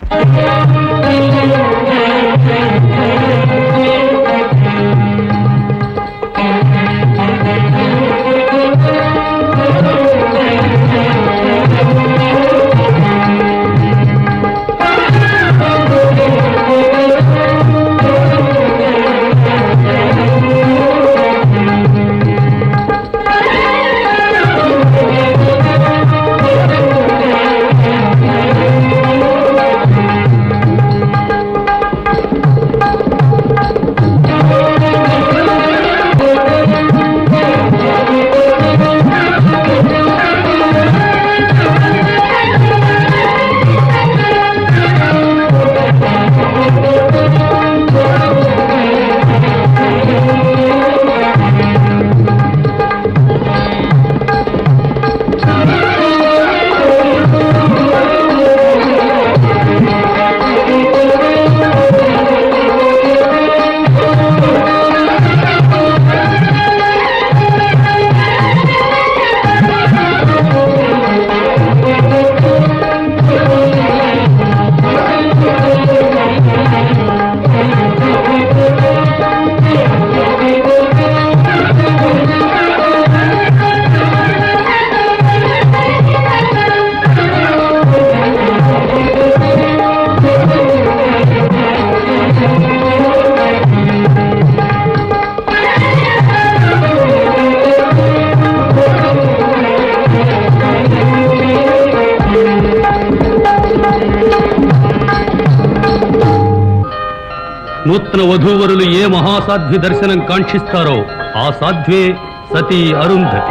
నూతన వధూవరులు ఏ మహాసాధ్వి దర్శనం కాంక్షిస్తారో ఆ సాధ్వే సతీ అరుంధతి.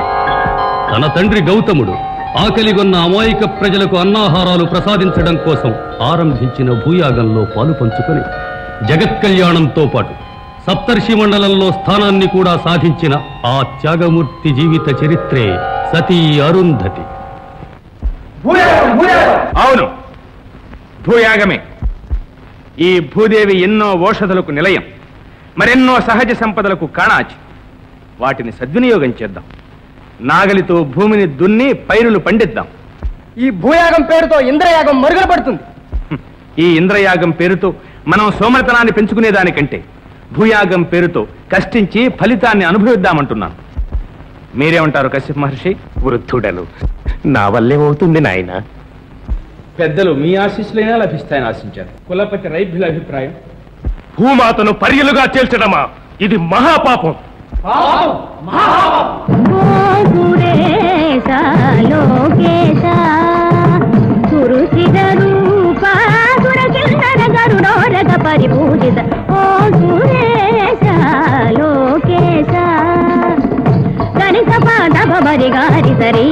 తన తండ్రి గౌతముడు ఆకలిగొన్న అమాయక ప్రజలకు అన్నాహారాలు ప్రసాదించడం కోసం ఆరంభించిన భూయాగంలో పాలు పంచుకొని జగత్కళ్యాణంతో పాటు సప్తర్షి మండలంలో స్థానాన్ని కూడా సాధించిన ఆ త్యాగమూర్తి జీవిత చరిత్రే సతీ అరుంధతి. అవును, భూయాగమే. ఈ భూదేవి ఎన్నో ఓషధులకు నిలయం, మరెన్నో సహజ సంపదలకు కాణాచి. వాటిని సద్వినియోగం చేద్దాం. నాగలితో భూమిని దున్ని పైరులు పండిద్దాం. ఈ భూయాగం పేరుతో ఇంద్రయాగం మరుగున పడుతుంది. ఈ ఇంద్రయాగం పేరుతో మనం సోమరతనాన్ని పెంచుకునేదానికంటే భూయాగం పేరుతో కష్టించి ఫలితాన్ని అనుభవిద్దామంటున్నాను. మీరేమంటారు కశ్యప మహర్షి? వృద్ధుడను, నా వల్లేమవుతుంది నాయన. పెద్దలు మీ ఆశీస్సులైనా లభిస్తాయని ఆశించారు. కులపతి రైభ్యుల అభిప్రాయం? భూమాతను పర్యలుగా చేల్చడమా, ఇది మహాపాపం. పరిపూజిత ఓ సురేశ లోకేశ గణిత పాద బరి గారి సరి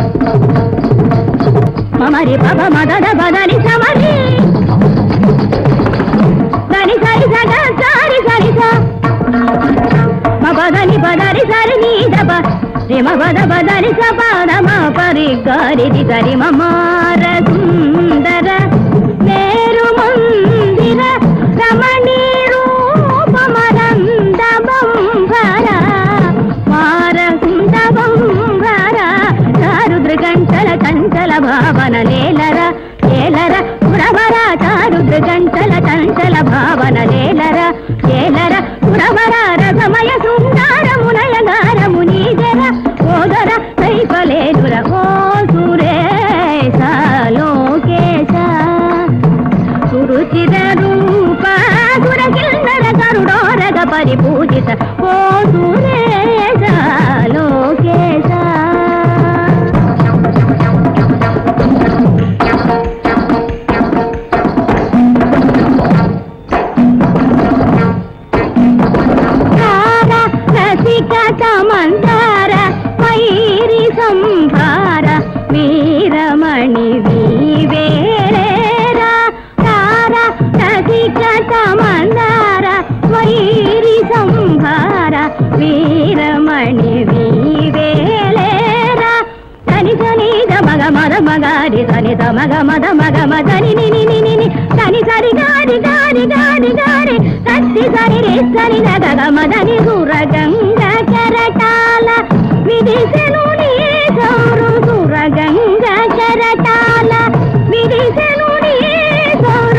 మమరి పబ మదద బదని సమరి దని సరి సగ సారి సరి స మబదని బదని సరి నీ దబ రిమ బద బదని స పాద మా పరి గారి ది సరి మమార సుందర మేరు మందిర రమణీ రూపమరందబంభర మారకుందబంభర చారుద్రగంటల చంచల భావన లేలర లేలర పురవర చారుద్రగంటల చంచల భావన లేలర లేలర పురవర రసమయ సుందరమునయ గారమునీజర ఓదర కైపలేదుర ఓ సురేశ లోకేశ సురుచిర రూప సురకిన్నర కరుడోరగ పరిపూజిత ఓ సురేశ లోకేశ రసికత మందార వైరి సంభార వీరమణి వీవేళేరా తార రసికత మందార వైరి సంభార వీరమణి వీవేళేరా ధని ధని మగ మద మగారి ధని ద మగ మద మగ మదని నిని నిని ధని సరి గారి గారి గారి గారి తత్తి సరి రే సరి గగ మదని సురగంగ కెరటాల విదిశను నీ గౌరు సురగంగ కెరటాల విదిశను నీ గౌరు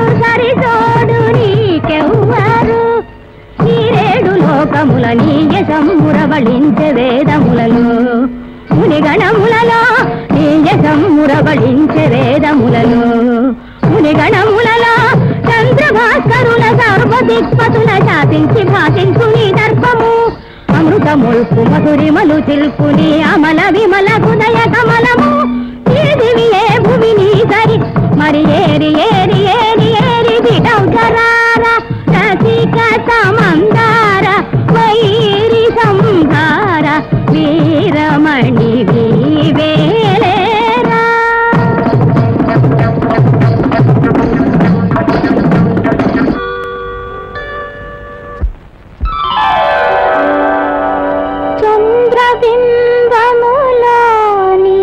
లోకముల నీయ సమ్మురవళించే వేదములలో మునిగణములలో నీయ సమ్మురవళించే వేదములలో మునిగణములలో చంద్రభాస్కరుల సర్వదిక్పతుల శాసించి భాషించు నీ దర్పము అమృతముల్పు మధురిమలు చిల్పుని అమల విమల హృదయ కమలము ఈ దివియే భూమిని సరి మరి ఏరి ఏరి ఏరి ఏరి విడౌజరార రసిక సమందార వైరి సంహార వీరమణి వేలేరా చంద్రబింబములోని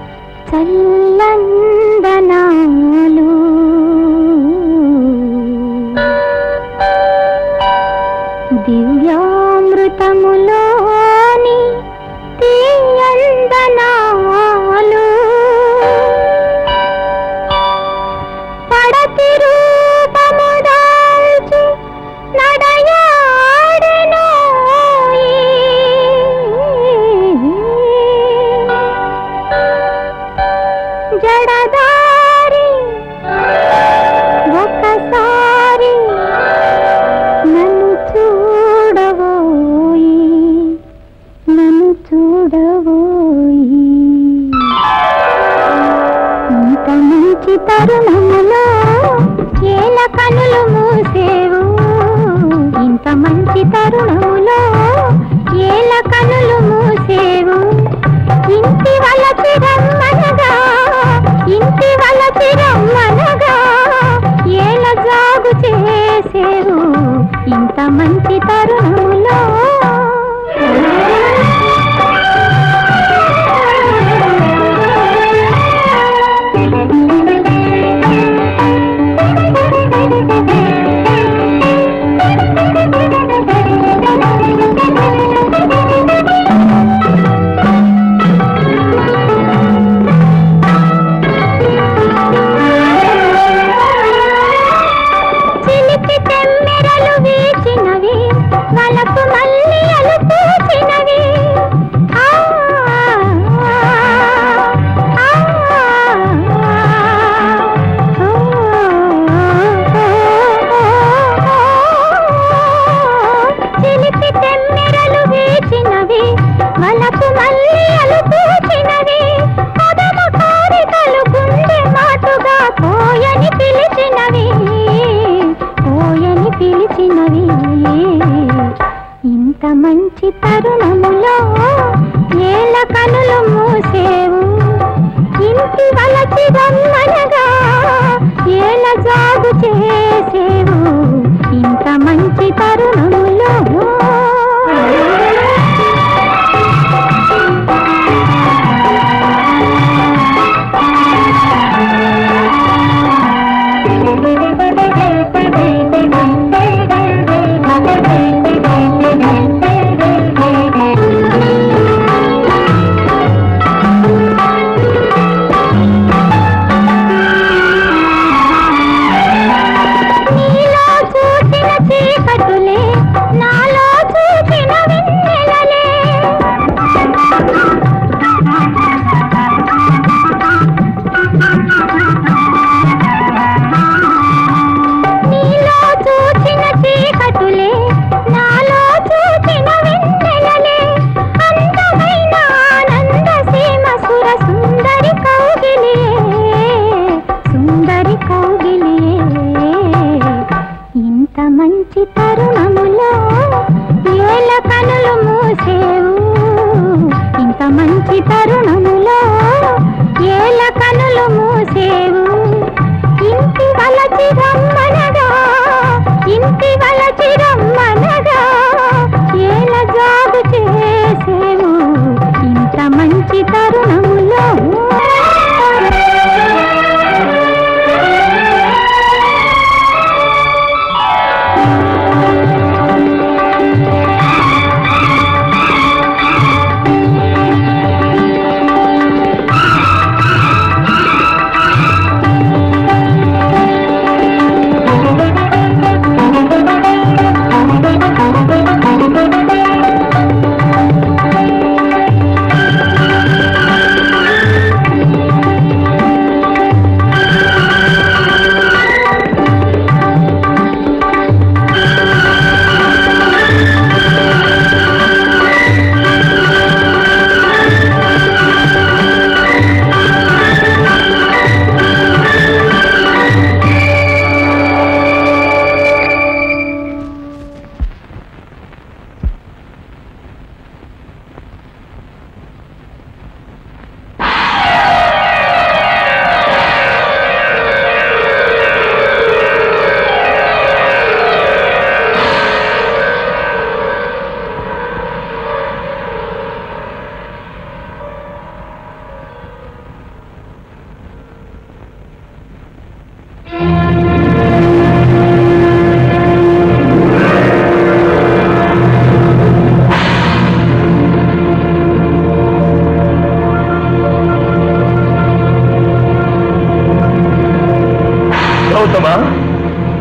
చల్లందనాలు దివ్యామృతములోని తీయందనాలు పడతి రూపము దాల్చి నడయాడెనోయి జడదారి ఒకసారి నన్ను చూడవోయి నన్ను చూడవోయి ఇంత మంచి తరుణములో ఏల కనులు మూసేవు ఇంత మంచి తరుణములో ఏల కనులు మూసేవు ఇంటి వలచి రమ్మనగా ఇంటి వలచి రమ్మనగా ఏల జాగు చేసేవు ఇంత మంచి తరుణములో చిలిపి తెమ్మెరలు వీచినవి వలపు మల్లియలు పూచినవి ఆ ఆ చిలిపి తెమ్మెరలు వీచినవి వలపు మల్లియలు పూచినవి పదము కోరికలు గుండె మాటుగా పోయని పిలిచినవి పోయని పిలిచినవి ఇంత మంచి తరుణములో ఏల కనులు మూసేవు ఇంటి వలచి రమ్మనగా ఏల జాగు చేసేవు ఇంత మంచి తరుణములో నీలో చూసిన చీకటులే నాలో చూసిన వెన్నెలలే నీలో చూచిన చీకటులే నాలో చూసిన వెన్నెలలే అందమైన ఆనంద సీమ సుర సుందరి కౌగిలియే సుందరి కౌగిలియే ఇంత మంచి తరుణములో ఏల కనులు మూసేవు ఇంత మంచి తరుణములో ఏల కనులు మూసేవు ఇంటి వలచి రమ్మనగా ఇంటి వలచి రమ్మనగా ఏల జాగు చేసేవు ఇంత మంచి తరుణములో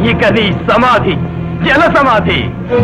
ఇక నీ సమాధి జల సమాధి.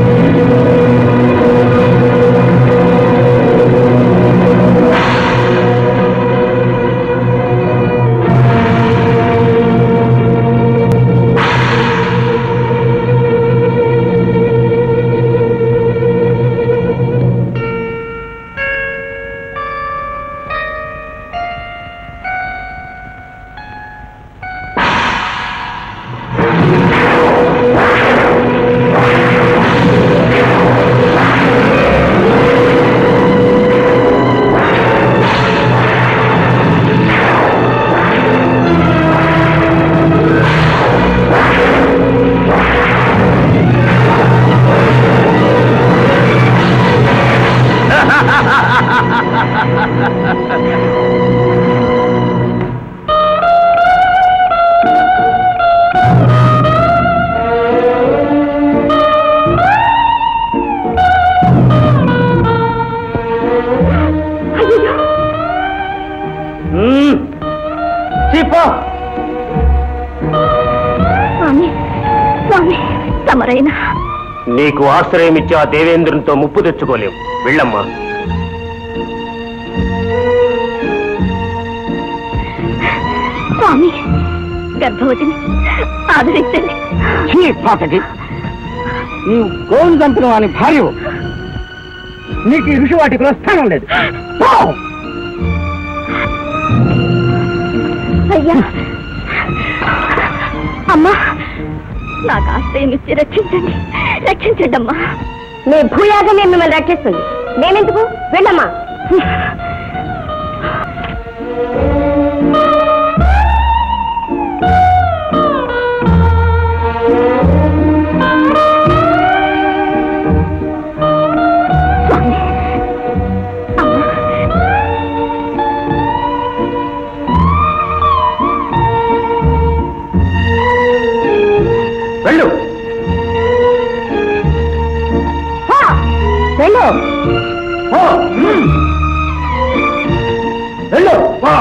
నీకు ఆశ్రయమిచ్చి ఆ దేవేంద్రునితో ముప్పు తెచ్చుకోలేవు. వెళ్ళమ్మా. స్వామి, గర్భవతిని ఆదరించండి. నీవు గోవును చంపిన వాని భార్య, నీకు ఈ ఋషి వాటికి స్థానం లేదు. అయ్యా, అమ్మా, నాకు ఆశ్రయం ఇచ్చి రక్షించండి, రక్షించండి అమ్మా. నీ భూయాగం మిమ్మల్ని రక్షిస్తుంది. నేనెందుకు? వెళ్ళమ్మా. వెళ్ళు వెళ్ళు వెళ్ళు.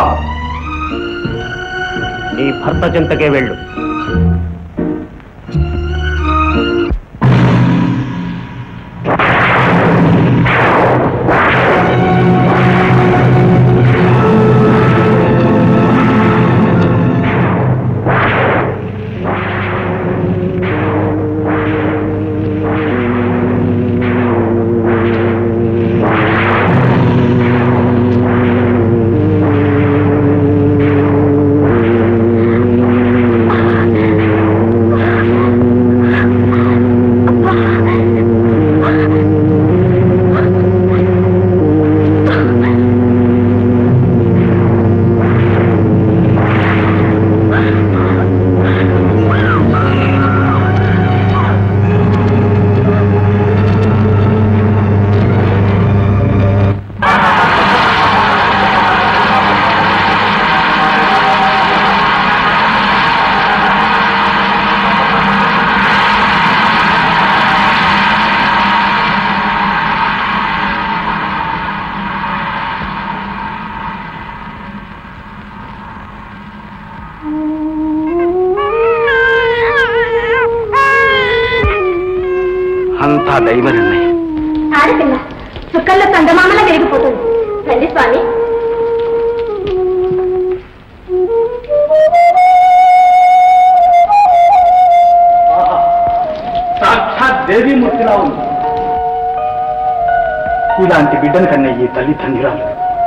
నీ భర్త చెంతకే వెళ్ళు. అంతా దైవ నిర్ణయం. ఆడపిల్ల చుక్కల్లో చందమామలా వెలిగిపోతుంది. రండి స్వామి. సాక్షాత్ దేవీమూర్తిలా ఉంది. ఇలాంటి బిడ్డను కన్నా ఈ తల్లి తండ్రిరాలు.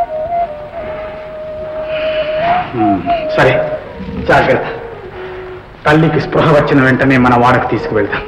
సరే, జాగ్రత్త. తల్లికి స్పృహ వచ్చిన వెంటనే మన వాడకు తీసుకువెళ్తాం.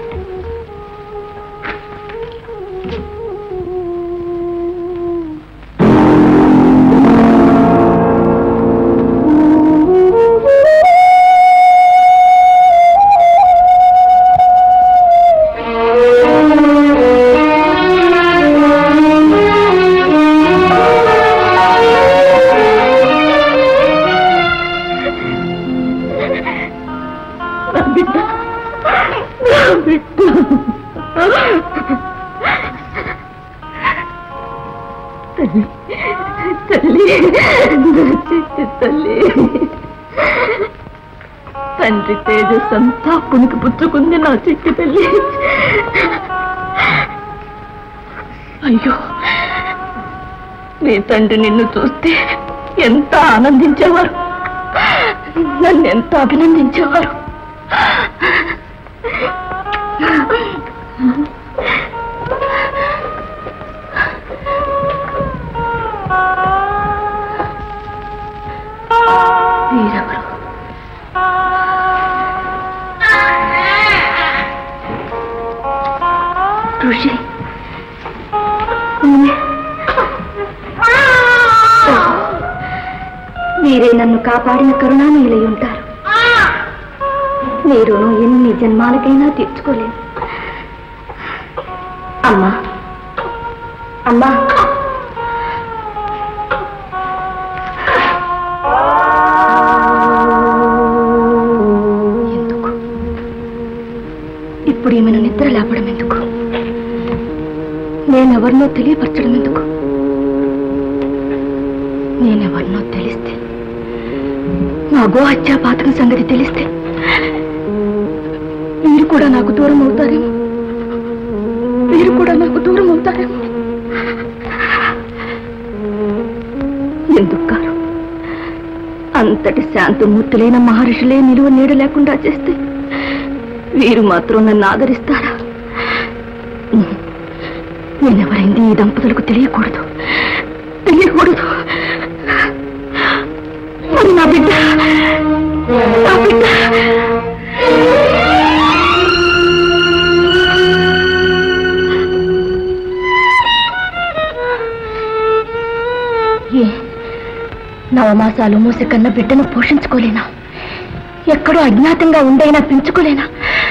తండ్రి, తండ్రి తేజస్సంతా పునికి పుచ్చుకుంది నా చిట్టి తల్లి. అయ్యో, నీ తండ్రి నిన్ను చూస్తే ఎంత ఆనందించేవారు, నన్ను ఎంత అభినందించేవారు. వీరెవరు? ఋషి. మీరే నన్ను కాపాడిన కరుణామయులై ఉంటారు. మీరు ఎన్ని జన్మాలకైనా తీర్చుకోలేదు. అమ్మా, అమ్మా, ఎందుకు ఇప్పుడు ఈమెను నిద్ర లేపడం ఎందుకు? నేనెవరినో తెలియపరచడం ఎందుకు? నేనెవరినో తెలిస్తే, నా గోహత్యా పాతకం సంగతి తెలిస్తే మీరు కూడా నాకు దూరం అవుతారేమో. మీరు కూడా నాకు దూరం అవుతారేమో. ఎందుకు కాదు? అంతటి శాంతమూర్తులైన మహర్షులే నిలువ నీడ లేకుండా చేస్తే వీరు మాత్రం నన్ను ఆదరిస్తారా? నేనెవరైంది ఈ దంపతులకు తెలియకూడదు, తెలియకూడదు. మరి నా బిడ్డ, నా బిడ్డ నవమాసాలు మూసి కన్న బిడ్డను పోషించుకోలేనా? ఎక్కడో అజ్ఞాతంగా ఉండైనా పెంచుకోలేనా?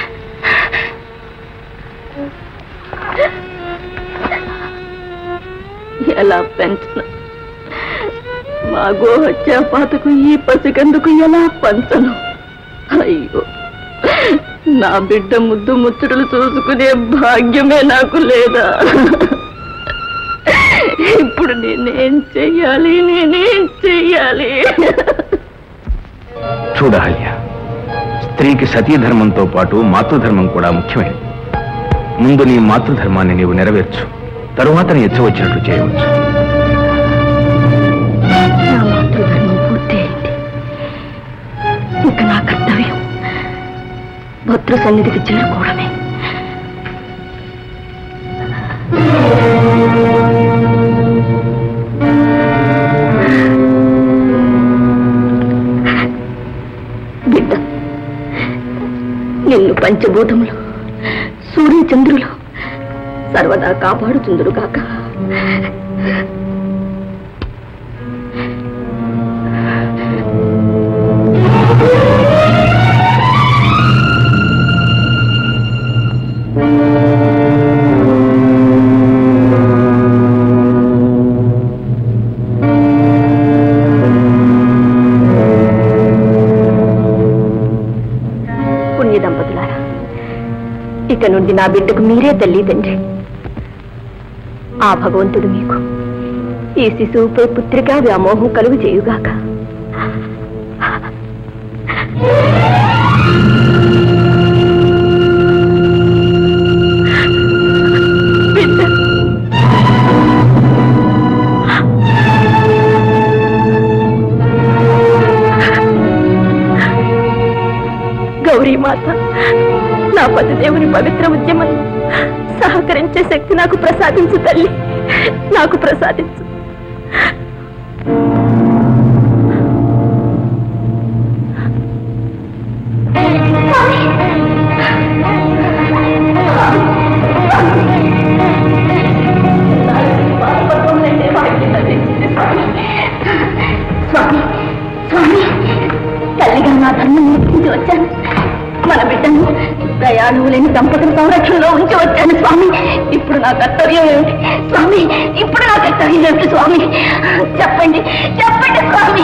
ఎలా పెంచను? మా గోహత్యా పాతకు ఈ పసికందుకు ఎలా పంచను? అయ్యో, నా బిడ్డ ముద్దు ముచ్చటలు చూసుకునే భాగ్యమే నాకు లేదా? ఇప్పుడు నేనేం చెయ్యాలి? నేనేం చెయ్యాలి? చూడాలి, స్త్రీకి సతీధర్మంతో పాటు మాతృధర్మం కూడా ముఖ్యమైనది. ముందు నీ మాతృధర్మాన్ని నీవు నెరవేర్చు, తరువాత నీ ఇచ్చ వచ్చినట్లు చేయవచ్చు. నా మాతృధర్మం పూర్తయింది. ఇక నా కర్తవ్యం భద్ర సన్నిధికి చేరుకోవడమే. బిడ్డ, నిన్ను పంచభూతములు, సూర్యచంద్రులు సర్వదా కాపాడుతుందురుగాక. పుణ్య దంపతులారా, ఇక నుండి నా బిడ్డకు మీరే తల్లి తండ్రి. ఆ భగవంతుడు మీకు ఈ శిశువుపై పుత్రికా వ్యామోహం కలుగు చేయుగాక. గౌరీమాత, నా పతిదేవుని పవిత్ర ఉద్యమం సహకరించే శక్తి నాకు ప్రసాదించు తల్లి, నాకు ప్రసాదించు. స్వామి, స్వామి, తల్లిగా నా ధర్మం నేర్పించి వచ్చాను. మన బిడ్డను ప్రయాణము లేని దంపతుల సంరక్షణలో ఉంచి వచ్చాను స్వామి. ఇప్పుడు నా కర్తవ్యం ఏమిటి స్వామి? ఇప్పుడు నా కర్తవ్యం ఏమిటి స్వామి? చెప్పండి, చెప్పండి స్వామి.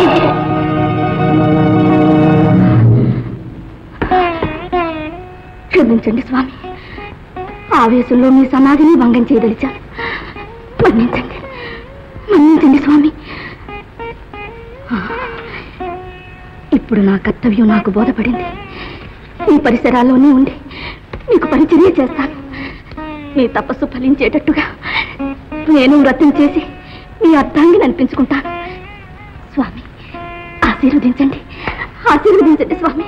క్షమించండి స్వామి, ఆవేశంలో మీ సమాధిని భంగం చేయదలిచాను. మన్నించండి, మన్నించండి స్వామి. ఇప్పుడు నా కర్తవ్యం నాకు బోధపడింది. ఈ పరిసరాల్లోనే ఉండి నీకు పరిచర్య చేస్తాను. నీ తపస్సు ఫలించేటట్టుగా నేను వ్రతం చేసి నీ అర్థాన్ని అనిపించుకుంటాను. స్వామి ఆశీర్వదించండి, ఆశీర్వదించండి స్వామి.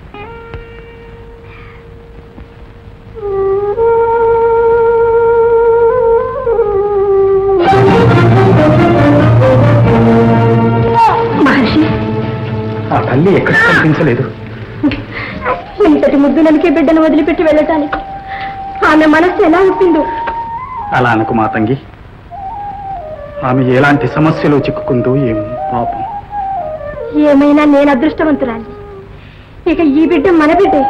మహర్షి, ఆ తల్లి ఎక్కడ కనిపించలేదు. ఇంతటి ముద్దులనికే బిడ్డను వదిలిపెట్టి వెళ్ళటానికి ఆమె మనస్సు ఎలా ఉంటుందో. అలా అనుకు మా తంగి. ఆమె ఎలాంటి సమస్యలో చిక్కుకుందో ఏమో పాపం. ఏమైనా నేను అదృష్టవంతురాలి. ఇక ఈ బిడ్డ మన బిడ్డే.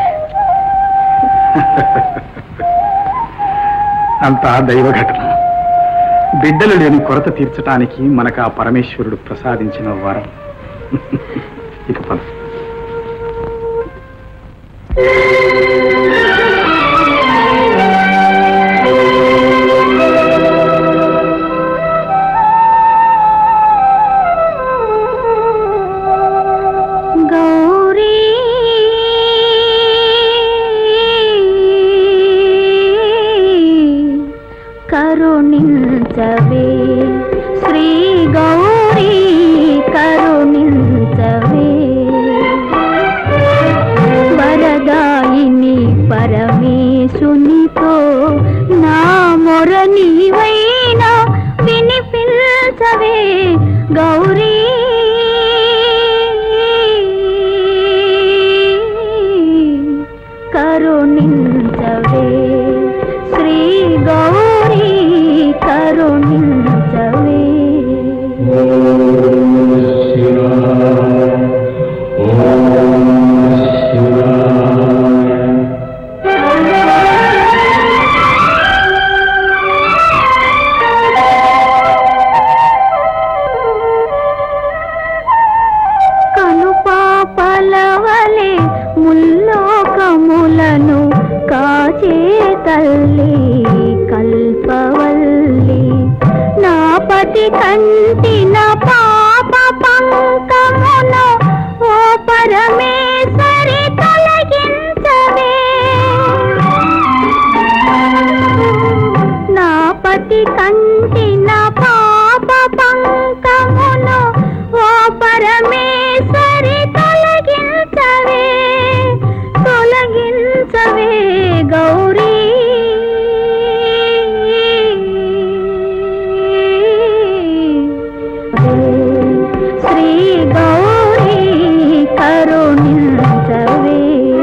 అంతా దైవ ఘటన. బిడ్డలు లేని కొరత తీర్చడానికి మనకు ఆ పరమేశ్వరుడు ప్రసాదించిన వరం. ఇక పద. కరుణించవే శ్రీ గౌరీ, కరుణించవే వరదాయిని పరమేశునితో నా మొర నీవైనా వినిపించవే గౌరీ. కరుణించవే శ్రీ గౌరీ, కరుణించవే. కనుపాపలవలే ముల్లోకములను కాచే తల్లి కల్పవల్లి, నా పతి కంటిన పాప పంకమును ఓ పరమేశ్వరి తొలగించవే. నా పతి కంటిన పాప పంకమును ఓ పరమేశ్వరి తొలగించవే, తొలగించవే గౌరీ. శ్రీ గౌరీ, కరుణించవే.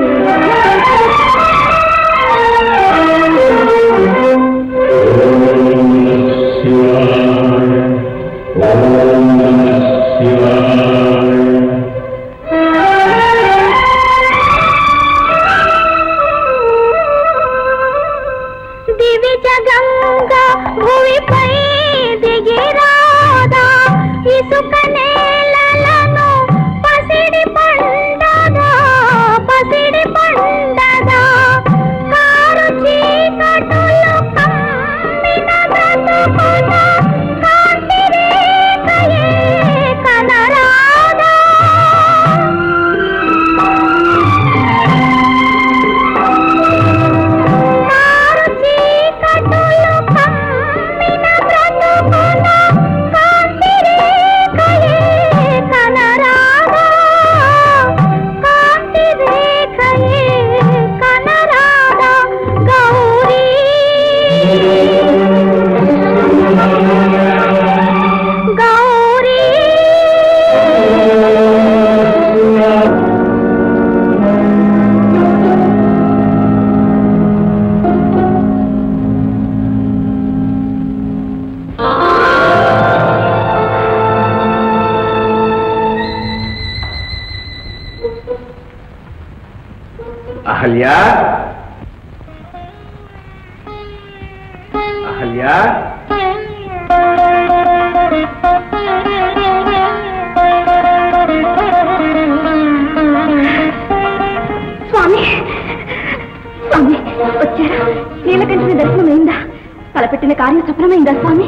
దివిజ గంగా భూమిపై దిగిరాదా, ఇసుక నేలలను పసిడి పండగా, పసిడి పండగా కారు చీకటులు కమ్మిన బ్రతుకున కాంతి రేఖయే కనరాదా. కారు చీకటులు కమ్మిన బ్రతుకున కాంతి రేఖయే కనరాదా, కాంతి రేఖయే కనరాదా గౌరీ. గౌరీ అహల్యా, అహల్యా, స్వామి, స్వామి వచ్చారా? నీలకంఠుని దర్శనమైందా? తలపెట్టిన కార్యం సఫలమైందా స్వామి?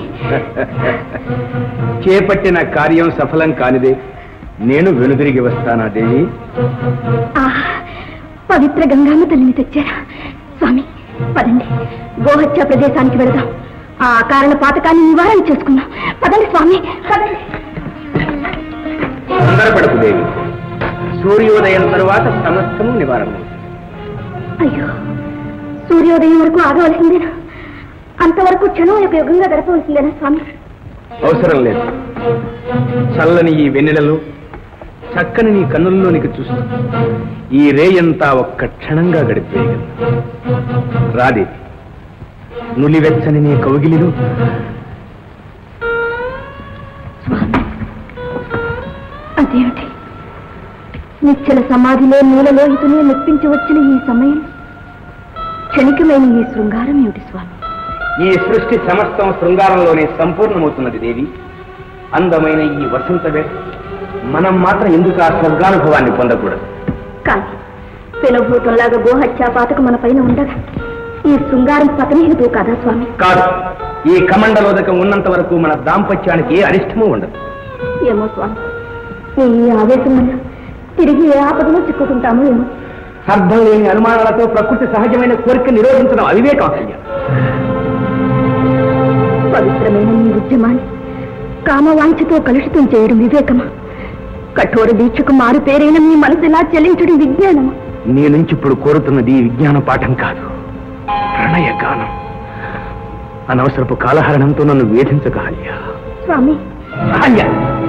చేపట్టిన కార్యం సఫలం కానిదే నేను వెనుదిరిగి వస్తానా దేవి? పవిత్ర గంగామ్మ తల్లిని తెచ్చారా? స్వామి పదండి, గోహత్య ప్రదేశానికి వెళదాం. ఆ కారణ పాతకాన్ని నివారణ చేసుకుందాం. పదండి స్వామి, పదండి. తొందరపడకు దేవి, సూర్యోదయం తరువాత సమస్తము నివారణ. అయ్యో, సూర్యోదయం వరకు ఆగవలసిందేనా? అంతవరకు క్షణం యొక్క యుగంగా గడపవలసిందేనా స్వామి? అవసరం లేదు. చల్లని ఈ వెన్నెలలో చక్కని నీ కన్నుల్లోనికి చూస్తూ ఈ రేయంతా ఒక్క క్షణంగా గడిపేయగలను. రాదే, నులివెచ్చని నీ కౌగిలిలో అదేమిటి? నిశ్చల సమాధిలో మూలలోహితుని మెప్పించి వచ్చిన ఈ సమయం, క్షణికమైన ఈ శృంగారం ఏమిటి స్వామి? ఈ సృష్టి సమస్తం శృంగారంలోనే సంపూర్ణమవుతున్నది దేవి. అందమైన ఈ వసంత వేళ మనం మాత్రం ఎందుకు ఆ స్వర్గానుభవాన్ని పొందకూడదు? కానీ పెనభూతంలాగా గోహత్యా పాతకు మన పైన ఉండగా ఈ శృంగారం పతనహేతు కాదా స్వామి? కాదు. ఈ కమండలోదకం ఉన్నంత వరకు మన దాంపత్యానికి ఏ అరిష్టమూ ఉండదు. ఏమో స్వామి, ఈ ఆవేశం వల్ల తిరిగి ఏ ఆపదలో చిక్కుకుంటామో ఏమో. అర్థం లేని అనుమానాలతో ప్రకృతి సహజమైన కోరిక నిరోధించడం అవివేకం అయ్యా. పవిత్రమైన ఈ ఉద్యమాన్ని కామవాంఛతో కలుషితం చేయడం వివేకమా? కఠోర దీక్షకు మారు పేరైన మీ మనసు ఎలా చెల్లించడం విజ్ఞానమా? నీ నుంచి ఇప్పుడు కోరుతున్నది విజ్ఞాన పాఠం కాదు, ప్రణయ గానం. అనవసరపు కాలహరణంతో నన్ను వేధించక అహల్య. స్వామి, అహల్య,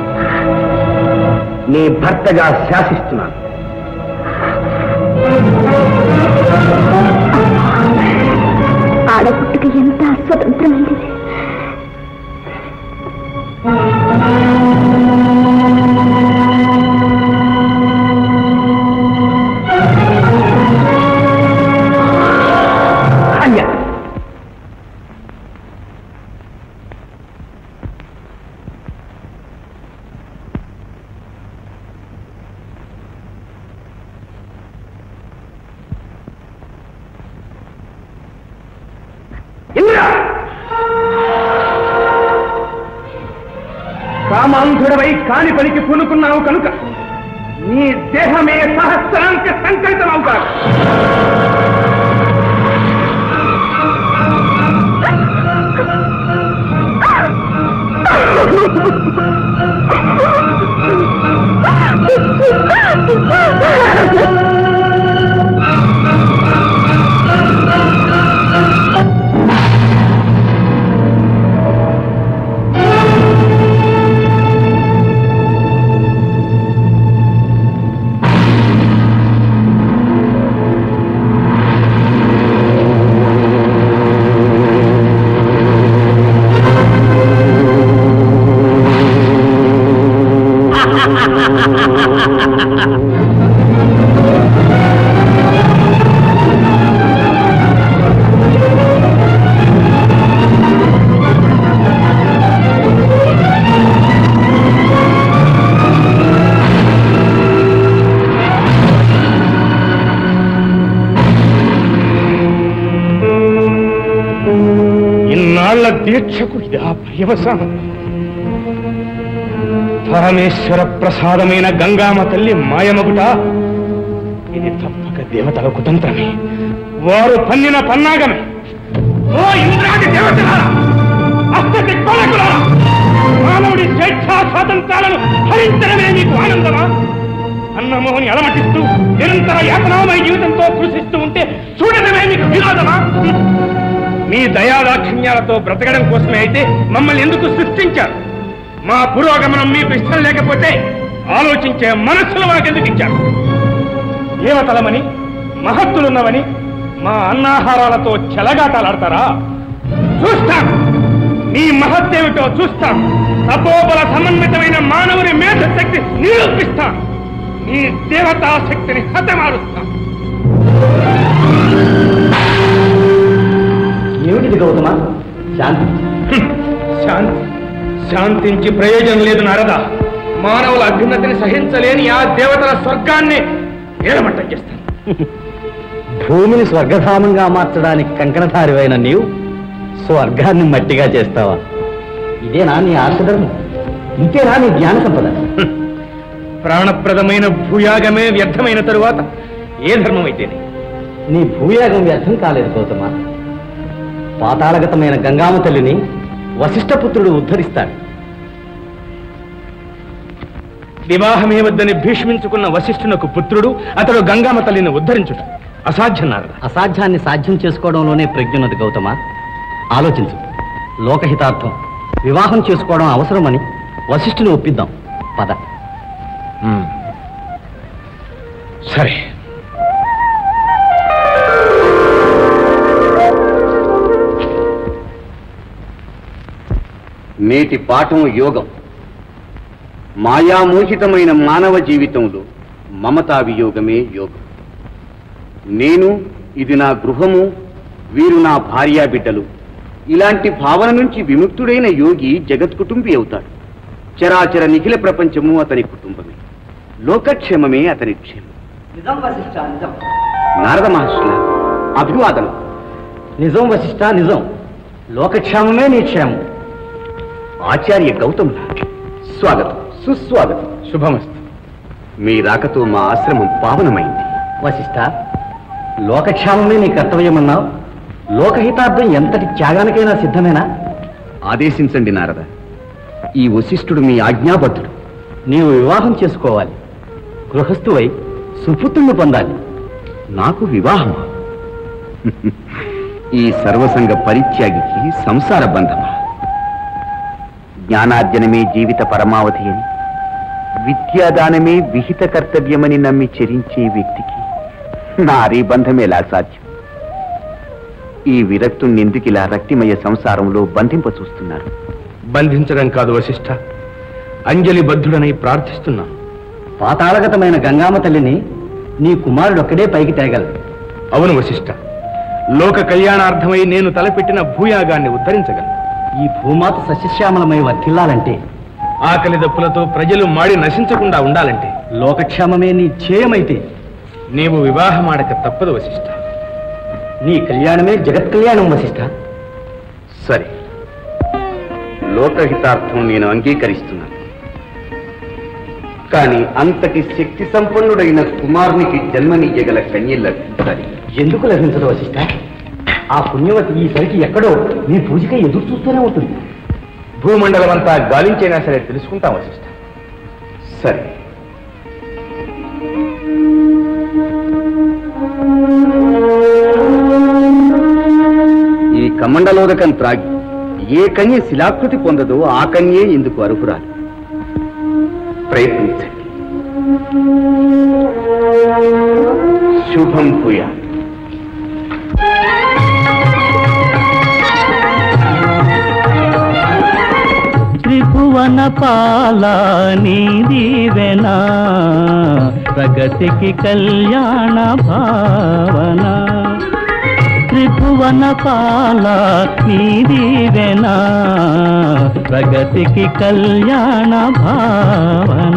నీ భర్తగా శాసిస్తున్నాను. ఆడపుట్టుక ఎంత అస్వతంత్రమైనది. కామాంధుడవై కాని పనికి పూనుకున్నావు కనుక నీ దేహమే సహస్రాంక సంకల్పమవుతాడు. దీక్షకు ఇదా పర్యవసానం? పరమేశ్వర ప్రసాదమైన గంగామ తల్లి మాయమగుట ఇది తప్పక దేవతల కుతంత్రమే, వారు పన్నిన పన్నాగమే. ఓ ఇంద్రాది దేవతలారా, అష్టదిక్పాలకులారా, మానవుడి స్వేచ్ఛా స్వాతంత్రాలను హరించడమే మీకు ఆనందమా? అన్నమోహని అలమటిస్తూ నిరంతర యాతనామయ జీవితంతో కృషిస్తూ ఉంటే చూడటమే మీకు వినోదమా? మీ దయాదాక్షిణ్యాలతో బ్రతకడం కోసమే అయితే మమ్మల్ని ఎందుకు సృష్టించారు? మా పురోగమనం మీకు ఇష్టం లేకపోతే ఆలోచించే మనస్సులు మాకెందుకు ఇచ్చారు? దేవతలమని మహత్తులున్నవని మా అన్నాహారాలతో చెలగాటాలాడతారా? చూస్తాం, మీ మహత్తేమిటో చూస్తాం. తపోబల సమన్వితమైన మానవుని మేధశక్తి నిరూపిస్తాం. మీ దేవతా శక్తిని హతమారుస్తాం. ఏమిటిది గౌతమ? శాంతి శాంతి శాంతించి ప్రయోజనం లేదు నారద. మానవుల అభ్యున్నతిని సహించలేని ఆ దేవతల స్వర్గాన్ని ఏలమట్టం చేస్తాను. భూమిని స్వర్గధామంగా మార్చడానికి కంకణధారివైన నీవు స్వర్గాన్ని మట్టిగా చేస్తావా? ఇదేనా నీ ఆర్షధర్మం? ఇంకేనా నీ జ్ఞాన సంపద? ప్రాణప్రదమైన భూయాగమే వ్యర్థమైన తరువాత ఏ ధర్మం అయితేనే. నీ భూయాగం వ్యర్థం కాలేదు గౌతమ. పాతాళగతమైన గంగామ తల్లిని వశిష్ఠపుత్రుడు ఉద్ధరిస్తాడు. వివాహమే వద్దని భీష్మించుకున్న వశిష్ఠునకు పుత్రుడు అతడు గంగామ తల్లిని ఉద్ధరించుట అసాధ్యం నారద. అసాధ్యాన్ని సాధ్యం చేసుకోవడంలోనే ప్రజ్ఞున్నది గౌతమ. ఆలోచించు. లోకహితార్థం వివాహం చేసుకోవడం అవసరమని వశిష్ఠుని ఒప్పిద్దాం. పద. సరే. నేటి పాఠం యోగం. మాయామోహితమైన మానవ జీవితంలో మమతా వియోగమే యోగం. నేను, ఇది నా గృహము, వీరు నా భార్యా బిడ్డలు, ఇలాంటి భావన నుంచి విముక్తుడైన యోగి జగత్కుటుంబి అవుతాడు. చరాచర నిఖిల ప్రపంచము అతని కుటుంబమే, లోకక్షేమమే అతని క్షేమం. నిజం వశిష్ఠ, నిజం. నారద మహర్షుల అభివాదం. నిజం వశిష్ఠ, నిజం. లోకక్షేమమే నీ క్షేమం. ఆచార్య గౌతముల స్వాగతం, సుస్వాగతం. శుభమస్తు. మీ రాకతో మా ఆశ్రమం పావనమైంది. వశిష్ఠ, లోకక్షేమమే నీ కర్తవ్యమన్నావు. లోకహితార్థం ఎంతటి త్యాగానికైనా సిద్ధమేనా? ఆదేశించండి నారద. ఈ వశిష్ఠుడు మీ ఆజ్ఞాబద్ధుడు. నీవు వివాహం చేసుకోవాలి. గృహస్థువై సుపుత్రుని పొందాలి. నాకు వివాహమా? ఈ సర్వసంగ పరిత్యాగికి సంసార బంధమా? జ్ఞానార్జనమే జీవిత పరమావధి అని, విద్యాదానమే విహిత కర్తవ్యమని నమ్మి చరించే వ్యక్తికి నారీ బంధం ఎలా సాధ్యం? ఈ విరక్తుణ్ణి ఎందుకు ఇలా రక్తిమయ సంసారంలో బంధింప చూస్తున్నారు? బంధించడం కాదు వశిష్ఠ, అంజలి బద్ధుడనై ప్రార్థిస్తున్నాను. పాతాళగతమైన గంగామ తల్లిని నీ కుమారుడొక్కడే పైకి తేగలడు. అవును వశిష్ఠ, లోక కళ్యాణార్థమై నేను తలపెట్టిన భూయాగాన్ని ఉద్ధరించగలను. ఈ భూమాత సస్యశ్యామలమై వర్ధిల్లాలంటే, ఆకలి దప్పులతో ప్రజలు మాడి నశించకుండా ఉండాలంటే, లోకక్షేమమే నీ ధ్యేయమైతే నీవు వివాహమాడక తప్పదు వశిష్ఠ. నీ కళ్యాణమే జగత్ కళ్యాణం వశిష్ఠ. సరే, లోకహితార్థం నేను అంగీకరిస్తున్నాను. కానీ అంతటి శక్తి సంపన్నుడైన కుమారునికి జన్మనియ్యగల కన్య లభించాలి. ఎందుకు లభించదు వశిష్ఠ? ఆ పుణ్యవతి ఈసరికి ఎక్కడో నీ పూజకై ఎదురు చూస్తూనే ఉంటుంది. భూమండలం అంతా గాలించైనా సరే తెలుసుకుంటాం వశిష్ఠ. సరే, ఈ కమండలోదకం త్రాగి ఏ కన్య శిలాకృతి పొందదో ఆ కన్యే ఇందుకు అర్హురాలు. ప్రయత్నించండి. శుభం భూయా. త్రిభువన పాలా నీ దీవెనా, ప్రగతికి కళ్యాణ భావన. త్రిభువన పాలా నీ దీవెనా, ప్రగతికి కళ్యాణ భావన.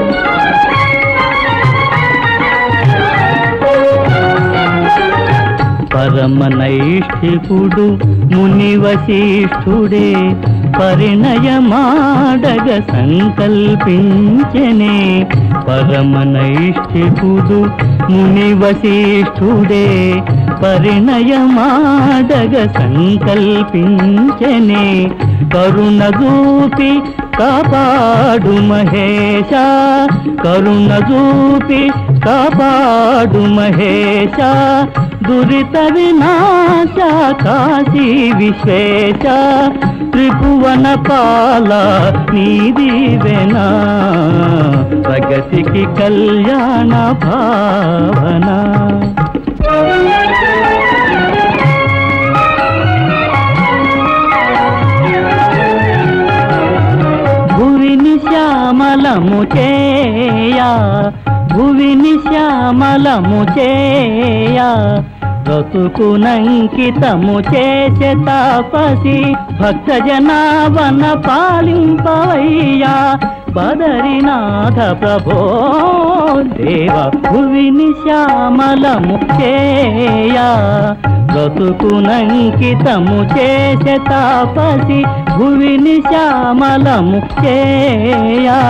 పరమనైష్ఠికుడు ముని వశిష్ఠుడే పరిణయమాడగ సంకల్పించనే. పరమనైష్ఠికుడు ముని వశిష్ఠుడే పరిణయమాడగ సంకల్పించనే. కరుణ చూపి కాపాడు మహేశ, కరుణ చూపి కాపాడు మహేశ. దురిత వినాశ కాశీ విశ్వేశ, త్రిభువన పాల నీ దీవెనా, ప్రగతికి కళ్యాణ భావన. భువిని శ్యామలము చేయా, భువిని శ్యామలము చేయా. బ్రతుకునంకితము చేసే తాపసి భక్త జనావన పాలింపవయ్యా. బదరినాథ ప్రభో దేవ భువిని శ్యామలము చేయా. బ్రతుకునంకితము చేసే తాపసి భువిని శ్యామలము చేయా.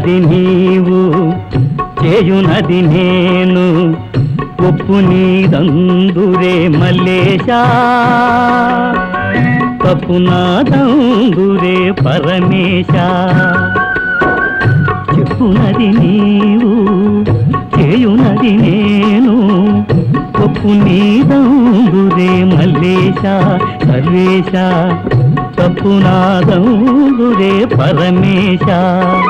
చెప్పునది నీవు చేయునది నేను ఒప్పు నీదందురే మల్లేశా తప్పు నాదందురే పరమేశా చెప్పునది నీవు చేయునది నేను ఒప్పు నీదందురే మల్లేశా సర్వేశా తప్పు నాదందురే పరమేశా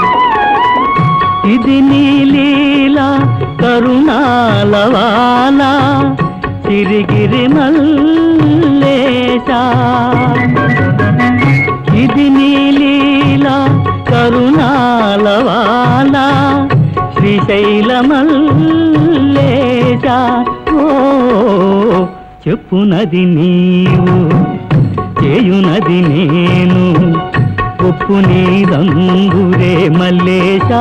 ఇది నీ లీలా కరుణాలవాల సిరిగిరి మల్లేశా ఇది నీ లీలా కరుణాలవాల శ్రీశైల మల్లేశా ఓ చెప్పునది నీవు చేయునది నేను ఒప్పు నీదందురే మల్లేశా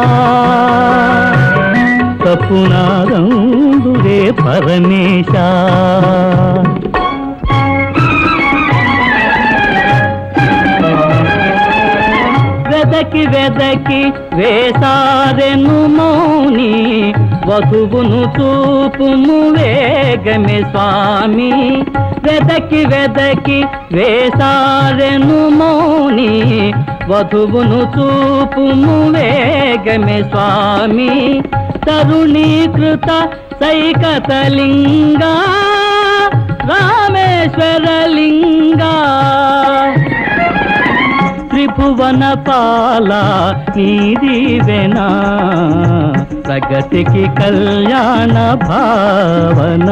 తప్పు నాదందురే పరమేశా వెదకి వెదకి వేసారెను మౌని వధువును చూపుము వేగమే స్వామి వెదకి వెదకి వేసారెను మౌని వధువును చూపుము వేగమే స్వామి తరుణీకృత సైకతలింగా రామేశ్వరలింగా త్రిభువన పాల నీదివెనా ప్రగతికి కళ్యాణ భావన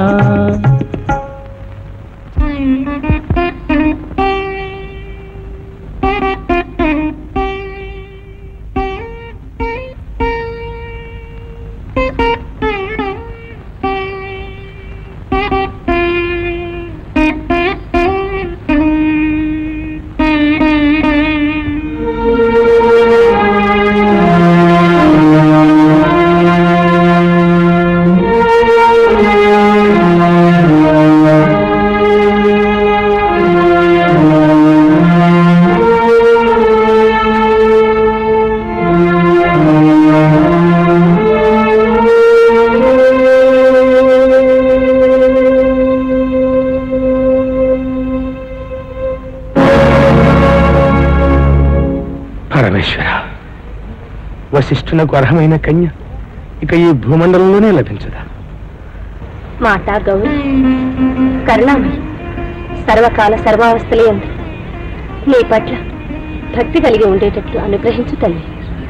వశిష్ఠునకు అర్హమైన కన్య ఇక ఈ భూమండలంలోనే లభించదా? మాతా గౌరి కరుణామయి సర్వకాల సర్వావస్థలే ఉంది నీ పట్ల భక్తి కలిగి ఉండేటట్లు అనుగ్రహించు తల్లి.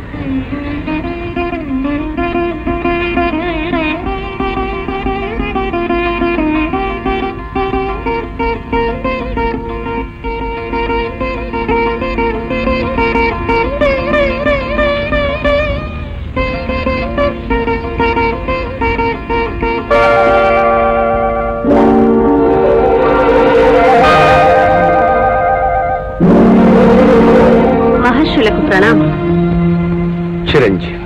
మహర్షులకు ప్రణామం. చిరంజీవి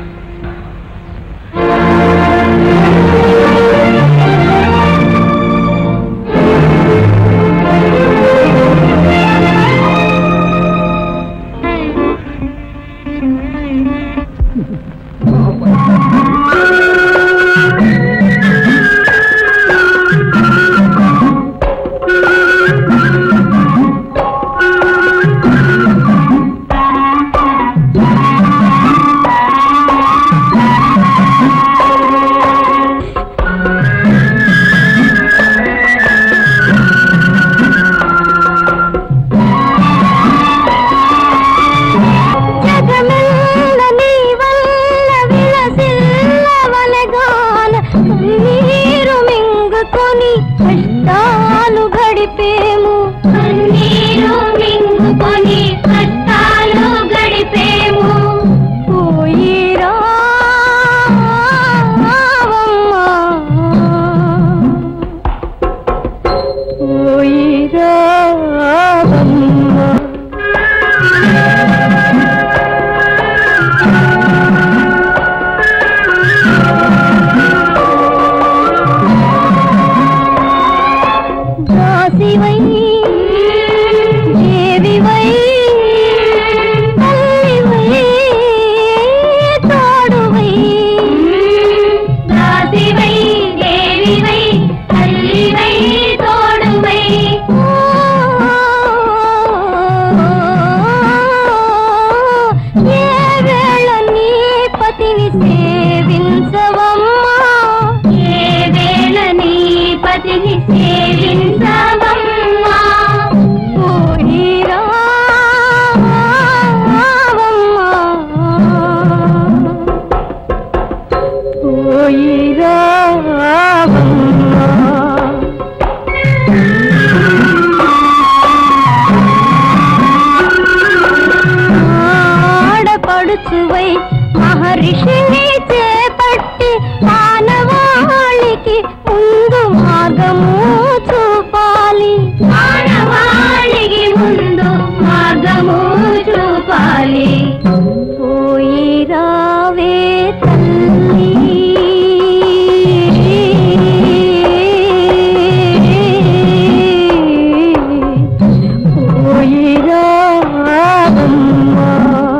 రా మానవాళికి ముందు మార్గము చూపాలి, మానవాళికి ముందు మార్గము చూపాలి. పోయి రావే తల్లి, పోయి రావమ్మా,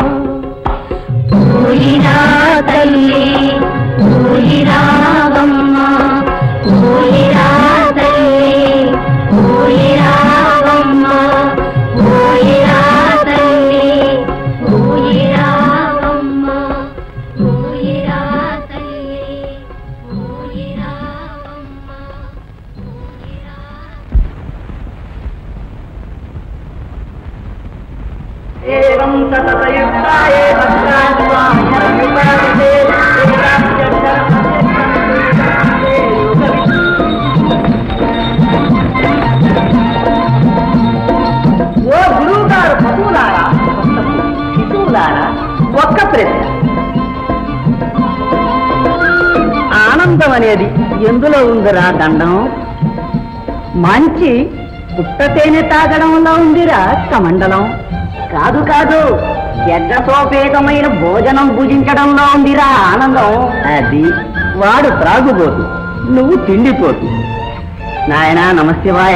పోయి రా తల్లి, పోయి రావమ్మా, పోయి రా తల్లి, పోయి రావమ్మా, పోయి రా తల్లి, పోయి రావమ్మా, పోయి రా తల్లి, పోయి రావమ్మా, పోయి రా. ఓ గురువు గారు పశువులారా శిశువులారా, ఒక్క ప్రశ్న. ఆనందం అనేది ఎందులో ఉందిరా దండం? మంచి పుట్ట తేనె తాగడంలో ఉందిరా కమండలం. కాదు కాదు, యజ్ఞసోపేతమైన భోజనం భుజించడంలో ఉందిరా ఆనందం. అది వాడు త్రాగుబోతు, నువ్వు తిండిపోతు. నాయనా నమశివాయ,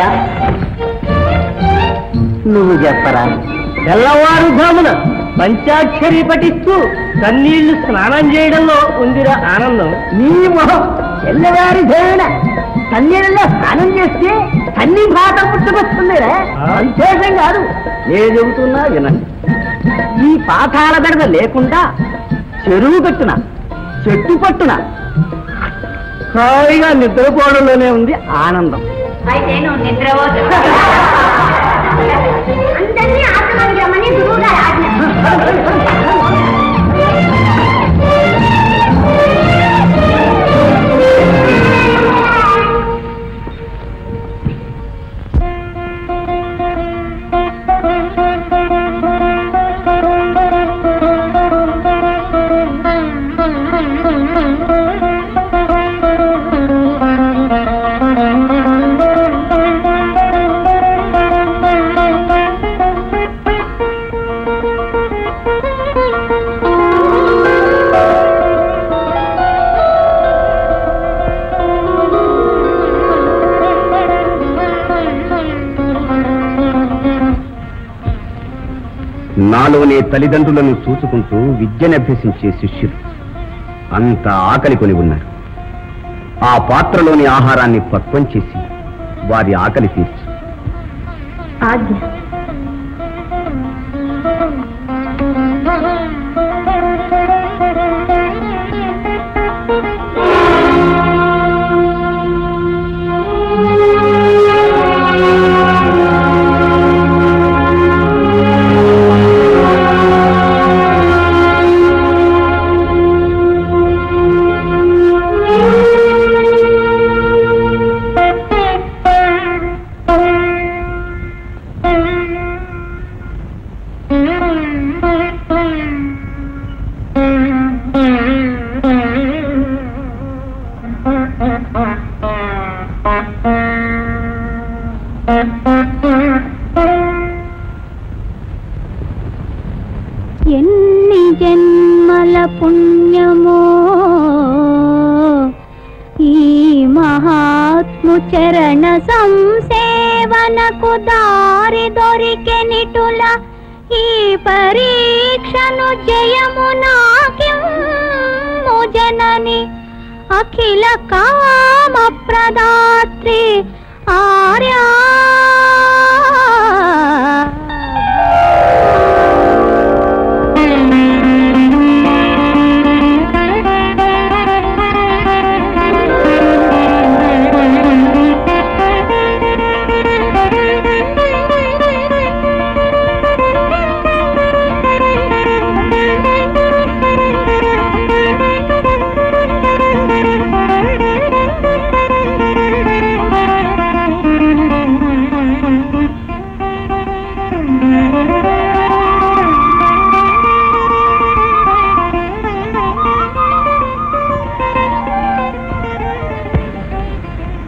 నువ్వు చెప్పరా. తెల్లవారుజామున పంచాక్షరి పఠిస్తూ కన్నీళ్లు స్నానం చేయడంలో ఉందిరా ఆనందం. నీ మొహం తెల్లవారుజామున కన్నీళ్ళలో స్నానం చేస్తే అన్ని భాట పుట్టుకొస్తుందిరా. సంతోషం కాదు, నేను చెబుతున్నా వినండి. ఈ పాఠాల గడవ లేకుండా చెరువు కట్టున చెట్టు పట్టున హాయిగా నిద్రపోవడంలోనే ఉంది ఆనందం. అయితే నువ్వు నిద్రపోతు. అందరినీ ఆశ్రమానికి రమ్మని గురువుగారు ఆజ్ఞ. నాలోనే తల్లిదండ్రులను చూసుకుంటూ విద్యనభ్యసించే శిష్యులు అంత ఆకలి కొని ఉన్నారు. ఆ పాత్రలోని ఆహారాన్ని పక్వం చేసి వారి ఆకలి తీర్చు. ఆజ్ఞ. ఎన్ని జన్మల పుణ్యమో ఈ మహాత్ము చరణ సంసేవనకు దారి దొరికెనిటుల ఈ పరీక్షను జయము నాకిమ్ము జనని అఖిల కామ ప్రదాత్రి ఆర్యా.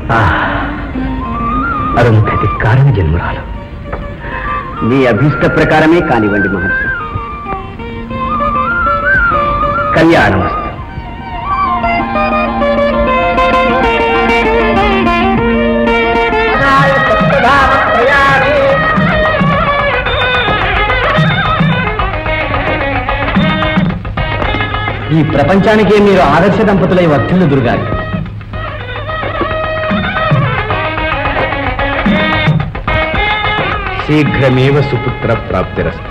అరుంధతి కారణ జన్మరాలు. మీ అభీష్ట ప్రకారమే కానివ్వండి మహర్షి. కళ్యాణమస్తు. ఈ ప్రపంచానికే మీరు ఆదర్శ దంపతులై వర్ధిల్లు దుర్గారు. శీఘ్రమేవ సుపుత్ర ప్రాప్తిరస్తు.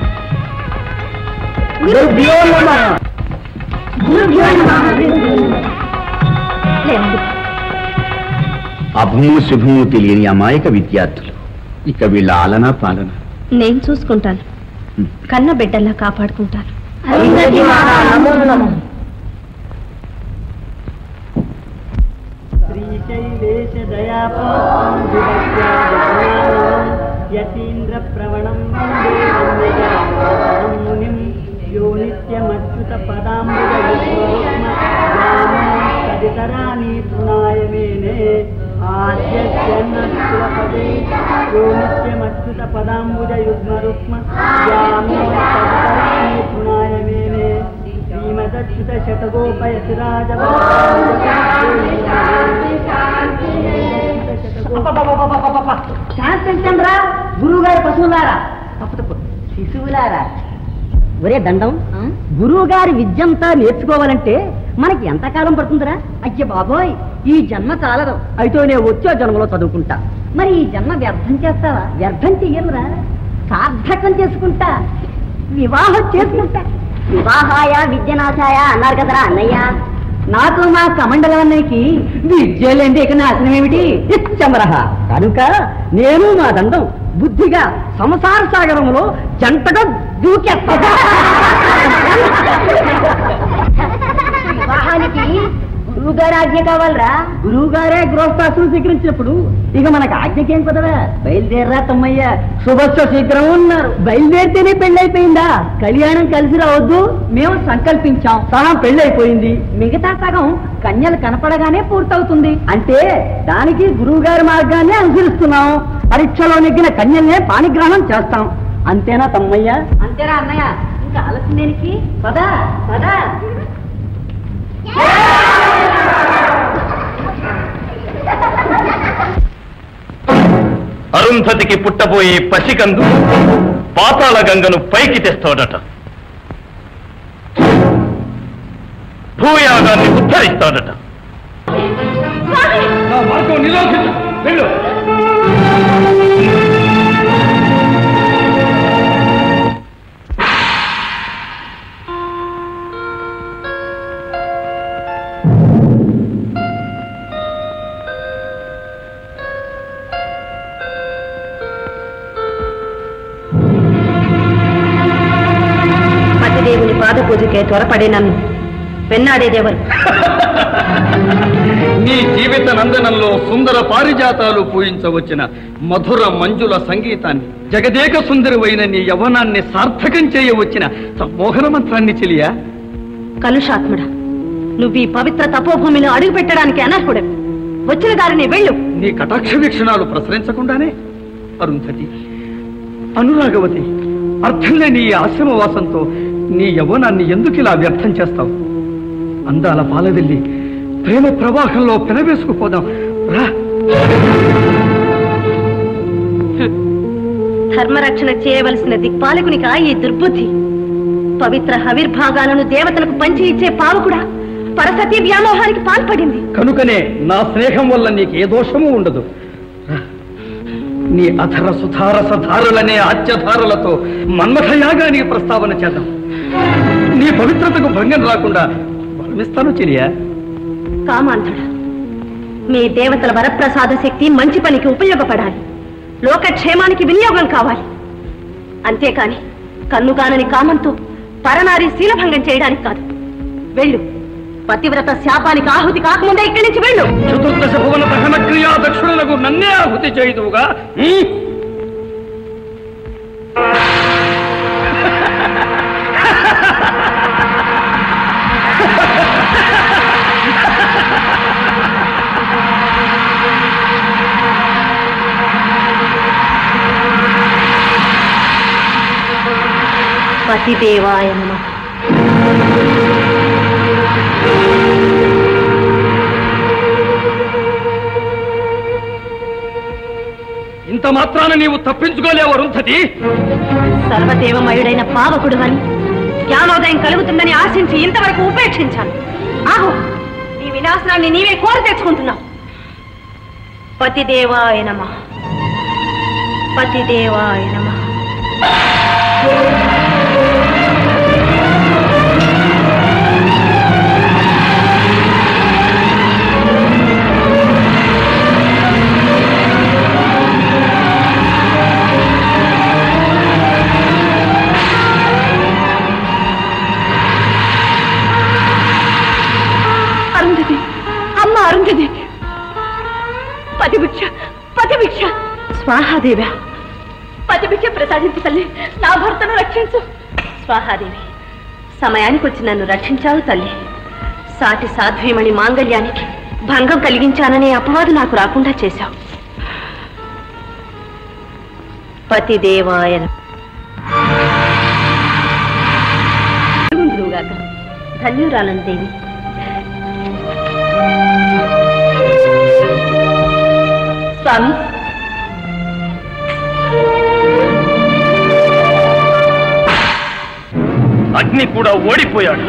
అభూము శుభము తెలియని అమాయక విద్యార్థులు. ఇక వీళ్ళ ఆలనా పాలన నేను చూసుకుంటాను. కన్న బిడ్డల్లా కాపాడుకుంటాను. యతీంద్ర ప్రవణం మునిం యో నిత్యమచ్యుత పదాంబుజరాని తృణాయ మేనే ఆద్యపదే యో నిత్యమచ్యుత పదాంబుజ యుగ్మ రుక్మ తృణాయ మేనే శ్రీమదచ్యుత శతగోపయతి రాజ శాంతించండిరా గురువు గారి పశువులారా, తప్పు శిశువులారా. ఒరే దండం, గురువు గారి విద్యంతా నేర్చుకోవాలంటే మనకి ఎంతకాలం పడుతుందిరా? అయ్య బాబోయ్, ఈ జన్మ చాలదు. అయితే నేను వచ్చే జన్మలో చదువుకుంటా. మరి ఈ జన్మ వ్యర్థం చేస్తావా? వ్యర్థం చెయ్యనురా, సార్థకం చేసుకుంటా, వివాహం చేసుకుంటా. వివాహాయ విద్యనాశాయ అన్నారు కదరా అన్నయ్య. నాకు మా కమండలన్నయ్యకి విద్యలేండి ఇక నాశనం ఏమిటి ఇచ్చమరహ. కనుక నేను మా దండం బుద్ధిగా సంసార సాగరంలో జంటగా దూకేస్తా. వివాహానికి గురువుగారి ఆజ్ఞ కావాలరా. గురువు గారే గృహస్థాశ్రం స్వీకరించినప్పుడు ఇక మనకు ఆజ్ఞకేం కుదరా? బయలుదేరరా తమ్మయ్య, శుభస్వ శీఘ్రం ఉన్నారు. బయలుదేరితేనే పెళ్ళైపోయిందా? కళ్యాణం కలిసి రావద్దు మేము సంకల్పించాం. సగం పెళ్ళైపోయింది, మిగతా సగం కన్యలు కనపడగానే పూర్తవుతుంది. అంటే దానికి గురువు గారి మార్గాన్ని అనుసరిస్తున్నాం. పరీక్షలో నెగ్గిన కన్యల్నే పాణిగ్రహణం చేస్తాం. అంతేనా తమ్మయ్య? అంతేనా అన్నయ్య? ఇంకా ఆలస్యం దేనికి? పదా పదా. అరుంధతికి పుట్టబోయే పసికందు పాతాళ గంగను పైకి తెస్తాడట. భూయాగాన్ని ఉద్ధరిస్తాడట. దేవుని పాద పూజకే త్వరపడే నన్ను పెన్నాడేదేవరు? నీ జీవిత నందనంలో సుందర పారిజాతాలు పూజించవచ్చిన మధుర మంజుల సంగీతాన్ని, జగదేక సుందరువైన నీ యవ్వనాన్ని సార్థకం చేయవచ్చిన మోహన మంత్రాన్ని చెలియా. కలుషాత్ముడా, నువ్వు ఈ పవిత్ర తపోభూమిలో అడుగు పెట్టడానికి అనర్హుడు. వచ్చిన దారిని వెళ్ళు. నీ కటాక్ష వీక్షణాలు ప్రసరించకుండానే అరుంధతి, అనురాగవతి, అర్థం లేని ఈ ఆశ్రమవాసంతో నీ యవ్వనాన్ని ఎందుకు ఇలా వ్యర్థం చేస్తావు? అందాల పాలవెల్లి ప్రేమ ప్రవాహంలో పెనవేసుకుపోదాం రా. ధర్మరక్షణ చేయవలసిన దిక్పాలకునికా ఈ దుర్బుద్ధి? పవిత్ర హవిర్భాగాలను దేవతలకు పంచి ఇచ్చే పావకుడా పరసతి వ్యామోహానికి పాల్పడింది. కనుకనే నా స్నేహం వల్ల నీకు ఏ దోషము ఉండదు. నీ అధర సుధారస ధారలనే ఆత్యధారలతో మన్మథయాగానికి ప్రస్తావన చేద్దాం. నీ పవిత్రతకు భంగం రాకుండా వరమిస్తాను చెలియా. కామాంధుడా, మీ దేవతల వరప్రసాద శక్తి మంచి పనికి ఉపయోగపడాలి, లోకక్షేమానికి వినియోగం కావాలి. అంతేకాని కన్నుగానని కామంతో పరనారి శీలభంగం చేయడానికి కాదు. వెళ్ళు, పతివ్రత శాపానికి ఆహుతి కాకముందే ఇక్కడి నుంచి వెళ్ళు. చతుర్దశ భువన దహన క్రియా దక్షిణలకు నన్నే ఆహుతి చేయుదువుగా. పతిదేవాయ నమః. ఇంత మాత్రాన నీవు తప్పించుకోలేవు అరుంధతి. సర్వదేవమయుడైన పావకుడు అని జ్ఞానోదయం కలుగుతుందని ఆశించి ఇంతవరకు ఉపేక్షించాను. ఆహో, నీ వినాశనాన్ని నీవే కోరి తెచ్చుకుంటున్నావు. పతిదేవాయ నమః, పతిదేవాయ నమః. అరుంధతి, అమ్మ అరుంధతి, పతిభిక్ష పతిభిక్ష. స్వాహాదేవి, పతిభిక్ష ప్రసాదించు తల్లి, నా భర్తను రక్షించు. స్వాహాదేవి, సమయానికి వచ్చి నన్ను రక్షించావు తల్లి. సాటి సాధ్వీమణి మాంగళ్యానికి భంగం కలిగించాననే అపవాదు నాకు రాకుండా చేశావు. పతిదేవాయ గురువుగాక. ధన్యురాలను దేవి. స్వామి, అగ్ని కూడా ఓడిపోయాడు.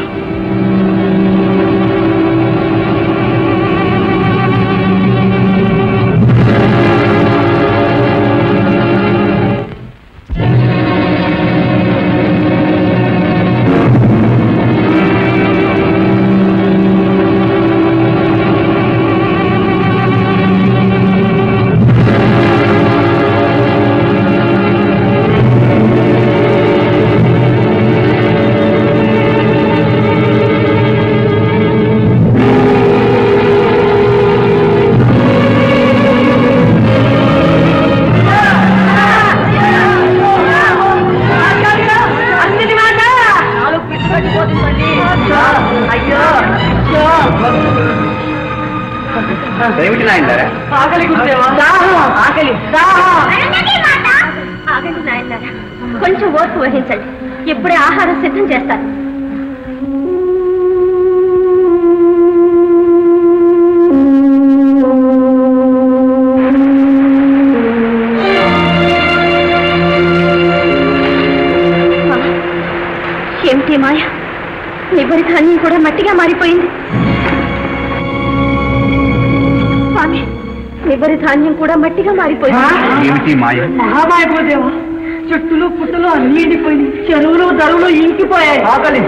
కొంచెం ఓర్పు వహించండి, ఇప్పుడే ఆహారం సిద్ధం చేస్తాను. ఏమిటి మాయ, నిబరి ధాన్యం కూడా మట్టిగా మారిపోయింది. స్వామి, నిబరి ధాన్యం కూడా మట్టిగా మారిపోయింది. మహామాయపోదేవా, చెట్టులు పుట్టలు అన్ని ఎండిపోయినాయి, చెరువులు దరువులు ఇంకిపోయాయి.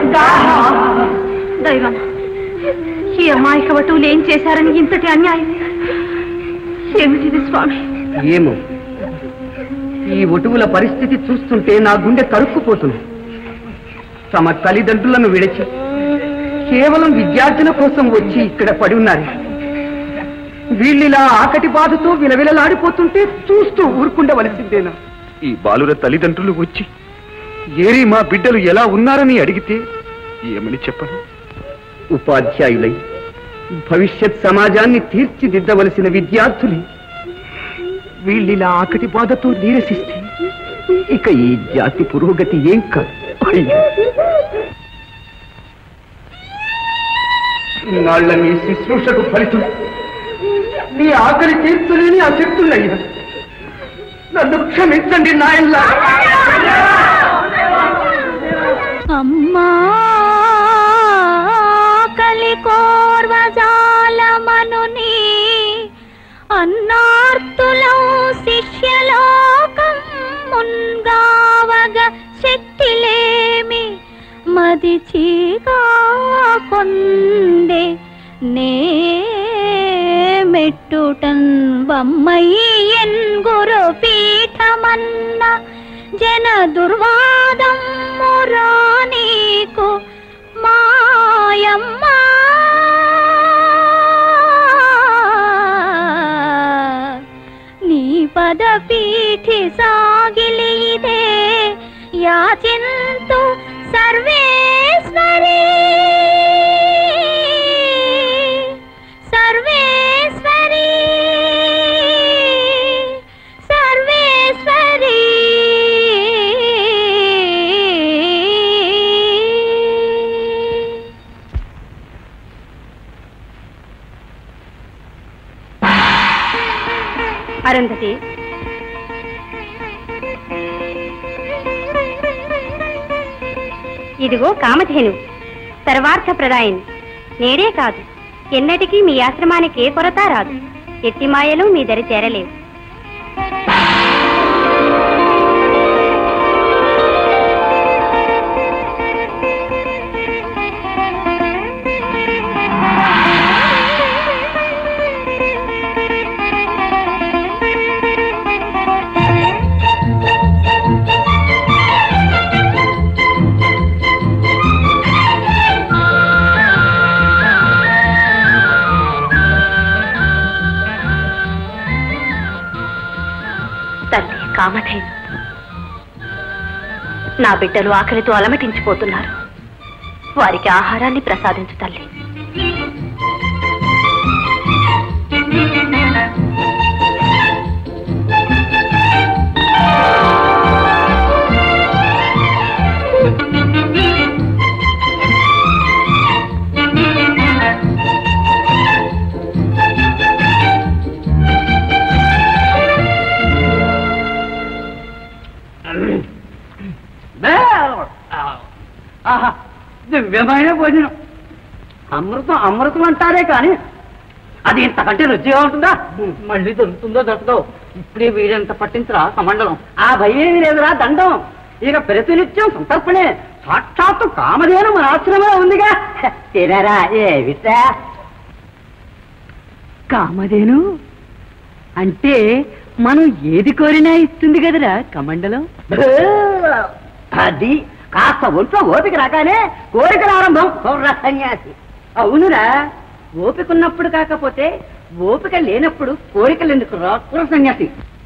దైవం, ఈ అమాయక వటువులు ఏం చేశారని ఇంతటి అన్యాయం ఏమిటిది స్వామి? ఏమో, ఈ ఒటువుల పరిస్థితి చూస్తుంటే నా గుండె తరుక్కుపోతుంది. తమ తల్లిదండ్రులను విడిచి కేవలం విద్యార్థుల కోసం వచ్చి ఇక్కడ పడి ఉన్నారు. వీళ్ళిలా ఆకటి బాధతో విలవిలలాడిపోతుంటే చూస్తూ ఊరుకుండవలసిందేనా? ఈ బాలుర తల్లిదండ్రులు వచ్చి ఏరి మా బిడ్డలు ఎలా ఉన్నారని అడిగితే ఏమని చెప్పను? ఉపాధ్యాయులై భవిష్యత్ సమాజాన్ని తీర్చిదిద్దవలసిన విద్యార్థులు వీళ్ళిలా ఆకటి బాధతో నీరసిస్తే ఇక ఈ జాతి పురోగతి ఏం కాదు. నాళ్ల మీ శుశ్రూషకు ఫలితం మీ ఆకలి తీర్చలేని అశక్తులయ్యా. నన్ను క్షమించండి నాయన్లా. అమ్మా కలి కోర్వజాలమనుని అన్నార్తులం శిష్యలోకం మున్గావగ శక్తిలేమి మదిచిగా కొందే నే మెట్టుటన్ వమ్మయ్యన్ గురు పీఠమన్న జన దుర్వాదం మురానీకు మాయమ్మ నీ పద పీఠి సాగిలిదే యాచింతు సర్వేశ్వరీ సర్వేశ్వరీ సర్వేశ్వరీ అరుంధతి, ఇదిగో కామధేను, సర్వార్థ ప్రదాయిని. నేడే కాదు, ఎన్నటికీ మీ ఆశ్రమానికి ఏ కొరత రాదు. ఎట్టి మాయలు మీ దరి చేరలేవు. తల్లి కామధేను, నా బిడ్డలు ఆకలితో అలమటించిపోతున్నారు. వారికి ఆహారాన్ని ప్రసాదించు తల్లి. దివ్యమైన భోజనం. అమృతం అమృతం అంటారే కానీ అది ఇంతకంటే రుచిగా ఉంటుందా? మళ్ళీ దొరుకుతుందో దొరకదో. ఇప్పుడే వీడంత పట్టించరా కమండలం. ఆ భయం లేదురా దండం. ఇక ప్రతినిత్యం సంతర్పణే. సాక్షాత్తు కామధేను మన ఆశ్రమంలో ఉందిగా. తినరా ఏమిటా కామధేను అంటే మనం ఏది కోరినా ఇస్తుంది కదరా కమండలం. అది కాస్త ఒంట్లో ఓపిక రాగానే కోరికల ఆరంభం. సన్యాసి అవునురా, ఓపిక ఉన్నప్పుడు కాకపోతే ఓపిక లేనప్పుడు కోరికలు ఎందుకు రా సన్యాసి.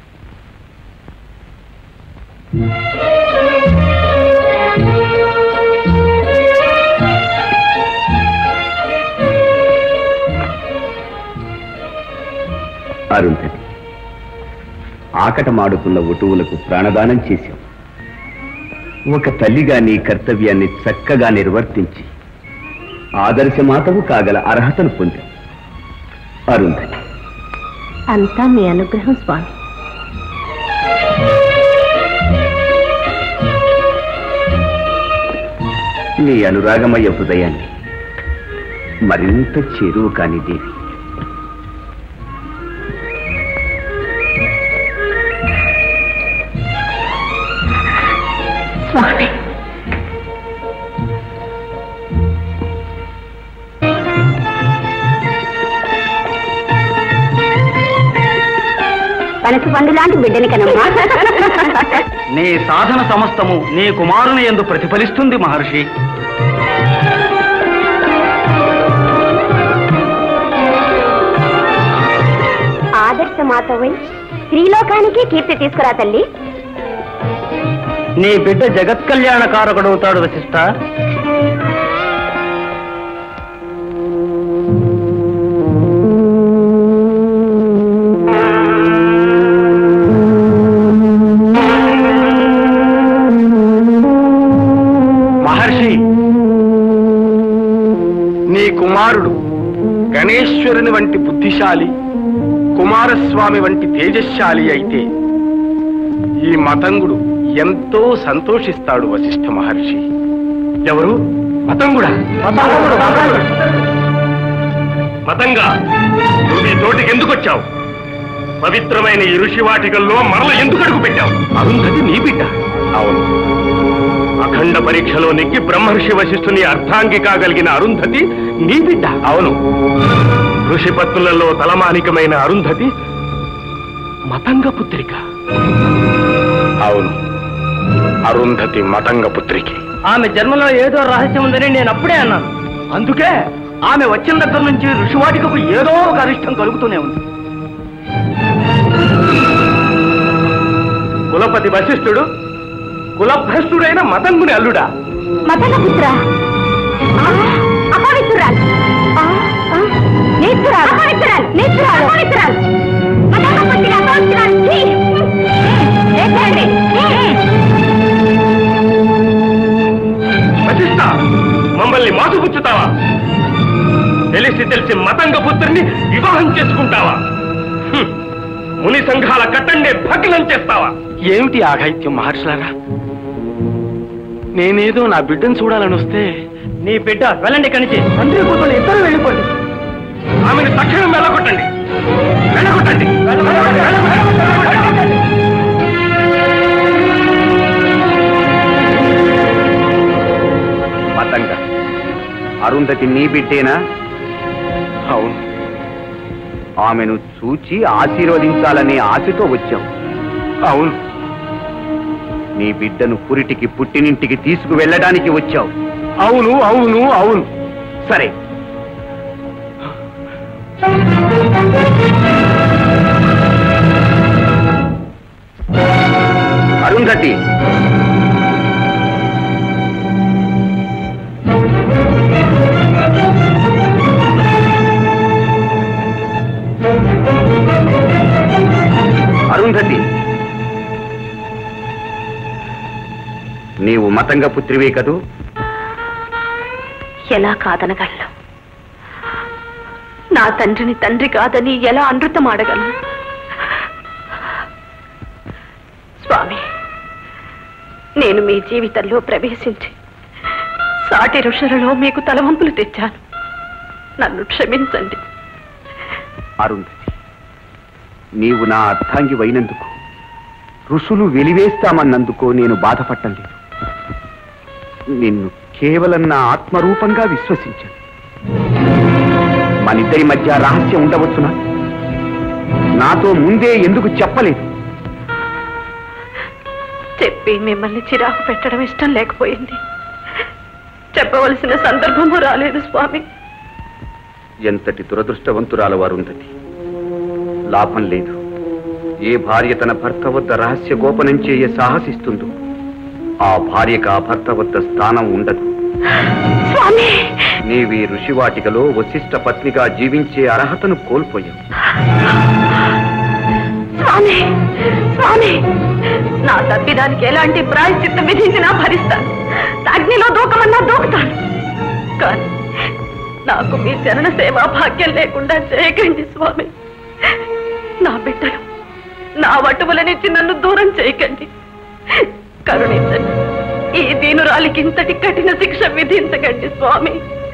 అరుంధతి, ఆకటమాడుతున్న వటువులకు ప్రాణదానం చేశాం. ఒక తల్లిగా నీ కర్తవ్యాన్ని చక్కగా నిర్వర్తించి ఆదర్శమాతవు కాగల అర్హతను పొందాం. అరుంధతి, అంతా మీ అనుగ్రహం స్వామి. నీ అనురాగమయ హృదయాన్ని మరింత చేరువు కాని దేవి. స్వామి, పనసు పండు లాంటి బిడ్డని కనమ్మా. నీ సాధన సమస్తము నీ కుమారుని యందు ప్రతిఫలిస్తుంది మహర్షి. ఆదర్శ మాతవై స్త్రీలోకానికి కీర్తి తీసుకురా తల్లి. నీ బిడ్డ జగత్ కళ్యాణకారకుడవుతాడు వశిష్ఠ. మహర్షి, నీ కుమారుడు గణేశ్వరుని వంటి బుద్ధిశాలి, కుమారస్వామి వంటి తేజశాలి అయితే ఈ మతంగుడు ఎంతో సంతోషిస్తాడు వశిష్ఠ మహర్షి. ఎవరు? మతంగుడా? మతంగా నువ్వు ఈ తోటికి ఎందుకు వచ్చావు? పవిత్రమైన ఈ ఋషి వాటికల్లో మరల ఎందుకు అడుగు పెట్టావు? అరుంధతి నీ బిడ్డ? అవును. అఖండ పరీక్షలో నెగ్గి బ్రహ్మర్షి వశిష్ఠుని అర్ధాంగి కాగలిగిన అరుంధతి నీ బిడ్డ? అవును. ఋషి పత్నులలో తలమానికమైన అరుంధతి మతంగ పుత్రిక? అవును, అరుంధతి మతంగ పుత్రికి. ఆమె జన్మలో ఏదో రహస్యం ఉందని నేను అప్పుడే అన్నాను. అందుకే ఆమె వచ్చిన దగ్గర నుంచి ఋషివాటికకు ఏదో ఒక అరిష్టం కలుగుతూనే ఉంది. కులపతి వశిష్ఠుడు కులభ్రష్టుడైన మతంగుని అల్లుడా? మతంగ పుత్ర, అపవిత్రురాలు, నేత్రురాలు, అపవిత్రురాలు, నేత్రురాలు, అపవిత్రురాలు, మతంగ పుత్రిక, అపవిత్రురాలు. వశిష్ఠ, మమ్మల్ని మాసుపుచ్చుతావా? తెలిసి తెలిసి మతంగ పుత్రుని వివాహం చేసుకుంటావా? ముని సంఘాల కట్టండే భగ్నం చేస్తావా? ఏమిటి ఆఘాయిత్యం మహర్షులారా? నేనేదో నా బిడ్డను చూడాలని వస్తే నీ బిడ్డ వెళ్ళండి కనిచి తండ్రి కూతురు ఇద్దరు వెళ్ళిపోండి. ఆమెను తక్షణం వెళ్ళగొట్టండి. మతంగ, అరుంధతి నీ బిడ్డేనా? అవును. ఆమెను చూచి ఆశీర్వదించాలనే ఆశతో వచ్చావు. అవును. నీ బిడ్డను పురిటికి పుట్టినింటికి తీసుకువెళ్ళడానికి వచ్చావు. అవును అవును అవును. సరే, అరుంధతి, అరుంధతి, నీవు మతంగ పుత్రివే కదూ? ఎలా కాదనగలను? నా తండ్రిని తండ్రి కాదని ఎలా అనృతమాడగలను? స్వామి, నేను మీ జీవితంలో ప్రవేశించి సాటి ఋషులలో మీకు తలవంపులు తెచ్చాను. నన్ను క్షమించండి. అరుంధతి, నీవు నా అర్థాంగి అయినందుకు, ఋషులు వెలివేస్తామన్నందుకో నేను బాధపడటం లేదు. నిన్ను కేవలం నా ఆత్మరూపంగా విశ్వసించాను. మనిద్దరి మధ్య రహస్యం ఉండవచ్చునా? నాతో ముందే ఎందుకు చెప్పలేదు? చెప్పి మిమ్మల్ని చిరాకు పెట్టడం ఇష్టం లేకపోయింది. చెప్పవలసిన సందర్భము రాలేదు స్వామి. ఎంతటి దురదృష్టవంతురాలు అరుంధతి. లాభం లేదు. ఏ భార్య తన భర్త వద్ద రహస్య గోపనం చేయ సాహసిస్తుందో ఆ భార్యకు ఆ భర్త వద్ద స్థానం ఉండదు. నీవి ఋషివాటికలో వశిష్ఠ పత్నిగా జీవించే అర్హతను కోల్పోయావు. స్వామి, స్వామి, నా తప్పిదానికి ఎలాంటి ప్రాయశ్చిత్తం విధించినా భరిస్తాను. అగ్నిలో దూకమన్నా దూకుతాను. కానీ నాకు మీ చరణ సేవా భాగ్యం లేకుండా చేయకండి స్వామి. నా బిడ్డలు, నా వటువులనిచ్చి నన్ను దూరం చేయకండి. కరుణించండి. ఈ దీనురాలికి ఇంతటి కఠిన శిక్ష విధించకండి స్వామి.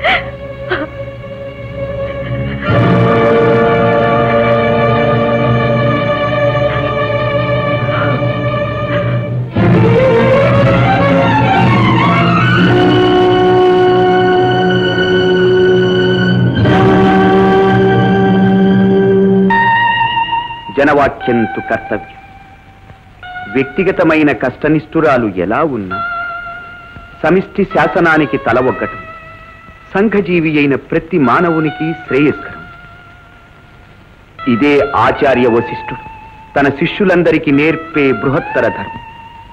జనవాక్యంతు కర్తవ్యం. వ్యక్తిగతమైన కష్టనిష్ఠురాలు ఎలా ఉన్నా సమిష్టి శాసనానికి తల ఒగ్గటం సంఘజీవి అయిన ప్రతి మానవునికి శ్రేయస్కరం. ఇదే ఆచార్య వశిష్ఠుడు తన శిష్యులందరికీ నేర్పే బృహత్తర ధర్మం.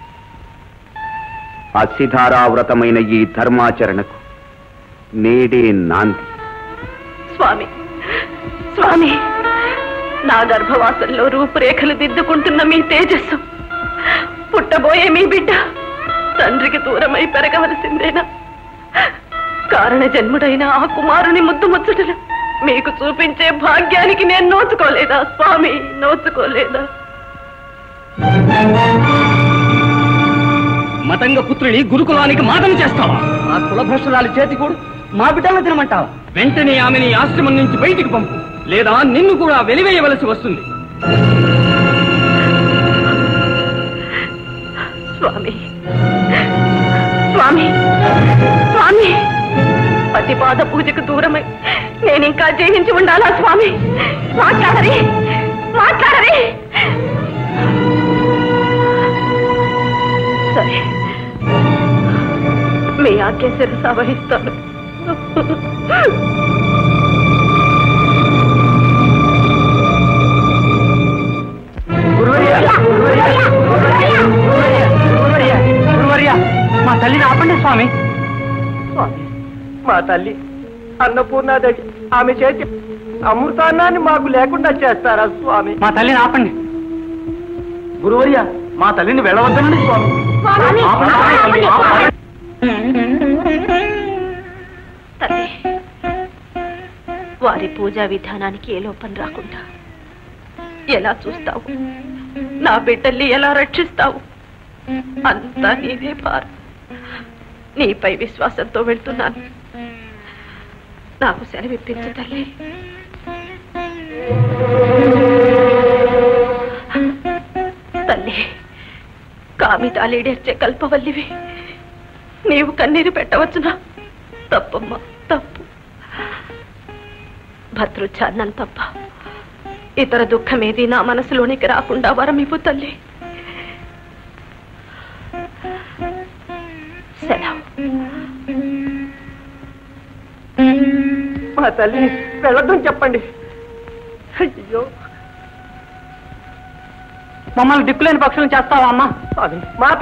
అసిధారావ్రతమైన ఈ ధర్మాచరణకు నేడే నాంది. స్వామి, స్వామి, నా గర్భవాసంలో రూపురేఖలు దిద్దుకుంటున్న మీ తేజస్సు, పుట్టబోయే మీ బిడ్డ తండ్రికి దూరమై పెరగవలసిందేనా? కారణ జన్ముడైన ఆ కుమారుని ముద్దు ముచ్చటలు మీకు చూపించే భాగ్యానికి నేను నోచుకోలేదా స్వామి? నోచుకోలేదా? మతంగ పుత్రుని గురుకులానికి మాదం చేస్తావా? ఆ కులభ్రష్టురాలి చేతి కూడా మా బిడ్డలను తినమంటావా? వెంటనే ఆమెని ఆశ్రమం నుంచి బయటికి పంపు, లేదా నిన్ను కూడా వెలివేయవలసి వస్తుంది. స్వామి, స్వామి, స్వామి, పతిపాద పూజకు దూరమై నేనింకా జీవించి ఉండాలా స్వామి? మాట్లాడరే, మాట్లాడరే. సరే, మీ ఆజ్ఞ శిరస వహిస్తాను. మా తల్లిని ఆపండి స్వామి. స్వామి, మా తల్లి అన్నపూర్ణాదేవి ఆమె చేతి అమృతాన్నాన్ని మాకు లేకుండా చేస్తారా స్వామి? మా తల్లిని ఆపండి. గురువర్య, మా తల్లిని వెళ్ళవద్దనండి స్వామి. తల్లి, వారి పూజా విధానానికి ఏ లోపం రాకుండా ఎలా చూస్తావు? నా బిడ్డల్ని ఎలా రక్షిస్తావు? అంతా నీదే భారం. నీపై విశ్వాసంతో వెళ్తున్నాను. నాకు సెలవిప్పించు తల్లి. తల్లి, కామితాలేడేర్చే కల్పవల్లివి, నీవు కన్నీరు పెట్టవచ్చునా? తప్పమ్మా, తప్పు. భద్రుచ్చారణం తప్ప ఇతర దుఃఖమేది నా మనసులోనికి రాకుండా వరమివ్వు తల్లి. సెలవు. మా తల్లిని వెళ్ళొద్దని చెప్పండి. అయ్యో, మమ్మల్ని దిక్కులేని పక్షులను చేస్తావా అమ్మా? మాత,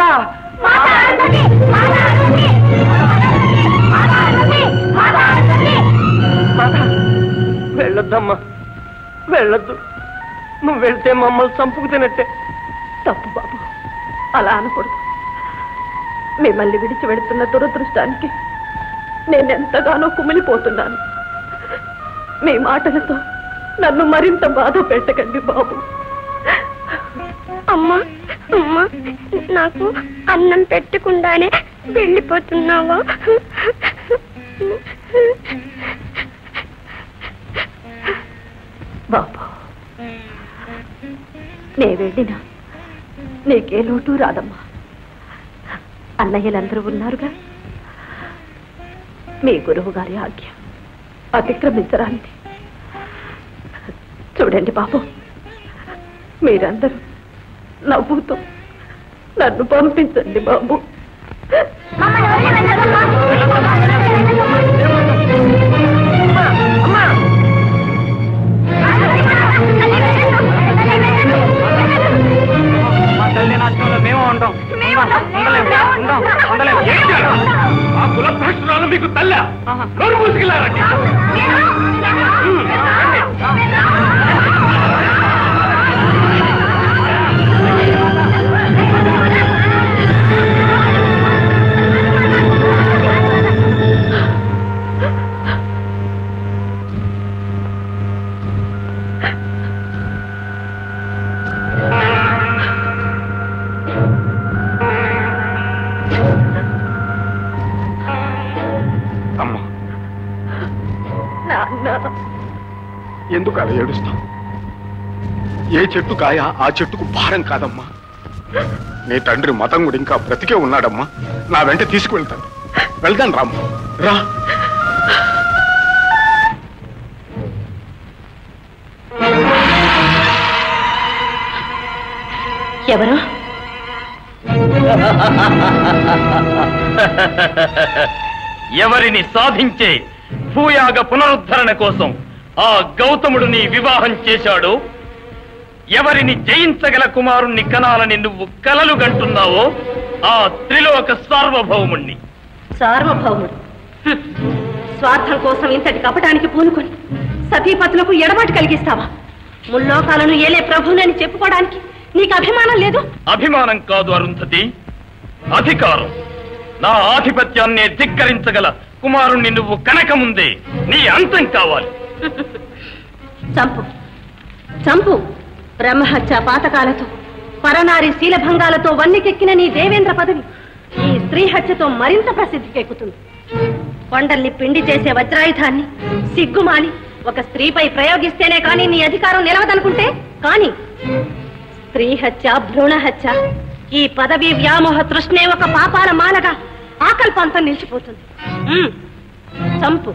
వెళ్ళొద్దమ్మా, వెళ్ళొద్దు. నువ్వు వెళ్తే మమ్మల్ని చంపుకు తినట్టే. తప్పు బాబు, అలా అనకూడదు. మిమ్మల్ని విడిచి వెళుతున్న దురదృష్టానికి నేనెంతగానో కుమిలిపోతున్నాను. మీ మాటలతో నన్ను మరింత బాధ పెట్టకండి బాబు. అమ్మా, అమ్మా, నాకు అన్నం పెట్టకుండానే వెళ్ళిపోతున్నావా? బాబు, నే వెళ్ళినా నీకే లోటు రాదమ్మా. అన్నయ్యలందరూ ఉన్నారుగా. మీ గురువు గారి ఆజ్ఞ అతిక్రమించరానిది. చూడండి బాబు, మీరందరూ నవ్వుతూ నన్ను పంపించండి బాబు. మేము ఉంటాం. ఆ కులభ్రష్టురాలు మీకు తల్ల నోరు మూసుకెళ్ళారండి. ఎందుకు అలా ఏడుస్తాం? ఏ చెట్టు కాయ ఆ చెట్టుకు భారం కాదమ్మా. నీ తండ్రి మతం కూడా ఇంకా బ్రతికే ఉన్నాడమ్మా. నా వెంట తీసుకువెళ్తాను. వెళ్తాను రామ్మ, రా. ఎవరు? ఎవరిని సాధించే భూయాగ పునరుద్ధరణ కోసం ఆ గౌతముడు నీ వివాహం చేశాడు? ఎవరిని జయించగల కుమారుణ్ణి కనాలని నువ్వు కలలు గంటున్నావో ఆ త్రిలోక సార్వభౌముణ్ణి. సార్వభౌముడు స్వార్థం కోసం ఇంతటి కపటానికి పూనుకొని సతీపతులకు ఎడబాటు కలిగిస్తావా? ముల్లోకాలను ఏలే ప్రభువునని చెప్పుకోవడానికి నీకు అభిమానం లేదు? అభిమానం కాదు అరుంధతి, అధికారం. నా ఆధిపత్యాన్నే ధిక్కరించగల కుమారుణ్ణి నువ్వు కనకముందే నీ అంతం కావాలి. చంపు, చంపు. బ్రహ్మహత్య పాతకాలతో పరనారి శీలభంగాలతో వన్నెకెక్కిన నీ దేవేంద్ర పదవి ఈ స్త్రీ హత్యతో మరింత ప్రసిద్ధికెక్కుతుంది. కొండల్ని పిండి చేసే వజ్రాయుధాన్ని సిగ్గుమాలి ఒక స్త్రీపై ప్రయోగిస్తేనే కానీ నీ అధికారం నిలవదనుకుంటే కానీ స్త్రీ హత్య, భ్రూణ హత్య, ఈ పదవి వ్యామోహ తృష్ణే ఒక పాపాల మాలగా ఆకల్పంతం నిలిచిపోతుంది. చంపు.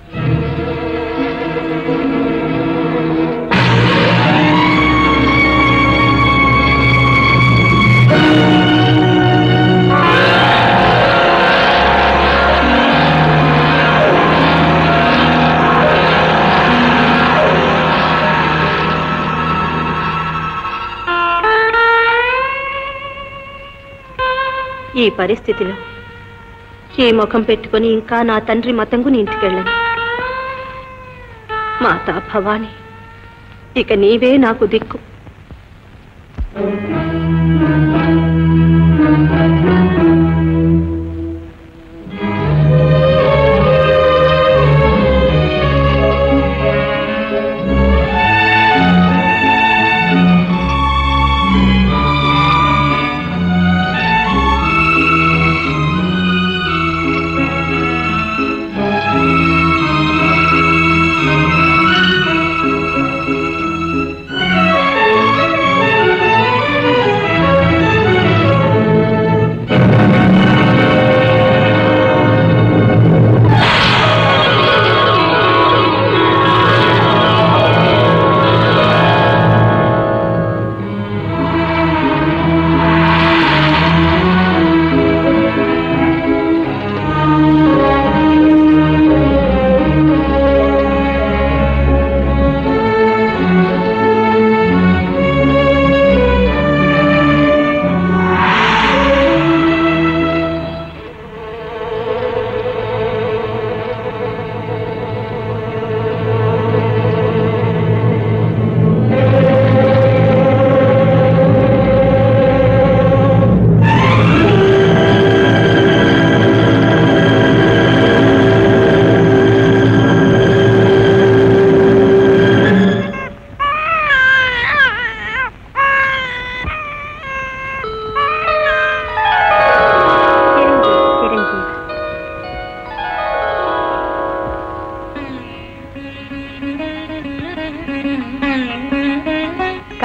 ఈ పరిస్థితిలో ఈ ముఖం పెట్టుకుని ఇంకా నా తండ్రి మతంగుని ఇంటికెళ్ళను. మాతా భవాని, ఇక నీవే నాకు దిక్కు.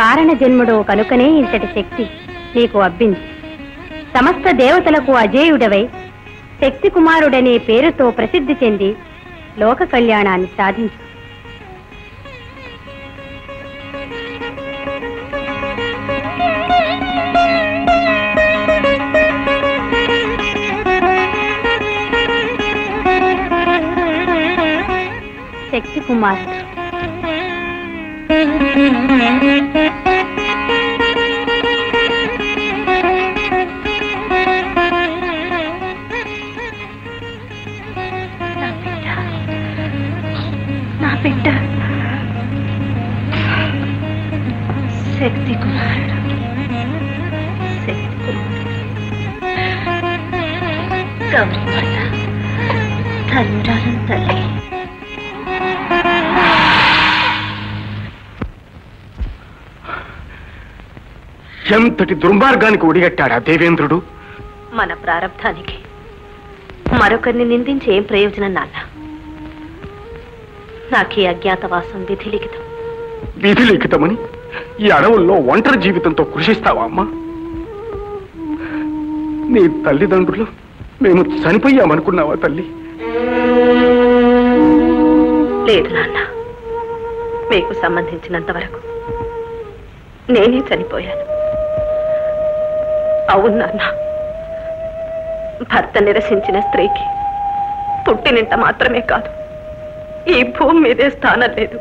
కారణ జన్ముడు కనుకనే ఇంతటి శక్తి నీకు అబ్బింది. సమస్త దేవతలకు అజేయుడవై శక్తి కుమారుడనే పేరుతో ప్రసిద్ధి చెంది లోక కళ్యాణాన్ని సాధించు. శక్తి కుమారుడు నా బిడ్డ శక్తి కుమారుడు శక్తి కుమారుడు గౌరీమాత ధన్యురాలను తల్లి. ఎంతటి దుర్మార్గానికి ఒడిగట్టాడా దేవేంద్రుడు? మన ప్రారంధానికి మరొకరిని నిందించి ఏం ప్రయోజనం నాన్న? నాకీ అజ్ఞాతవాసం విధి లిఖితం. విధి లిఖితమని ఈ అడవుల్లో ఒంటరి జీవితంతో కృషిస్తావా అమ్మా? నీ తల్లిదండ్రులు మేము చనిపోయామనుకున్నావా తల్లి? లేదు నాన్న, మీకు సంబంధించినంత వరకు నేనే చనిపోయాను. అవును నాన్న, భర్త నిరసించిన స్త్రీకి పుట్టినింట మాత్రమే కాదు, ఈ భూమి మీదే స్థానం లేదు.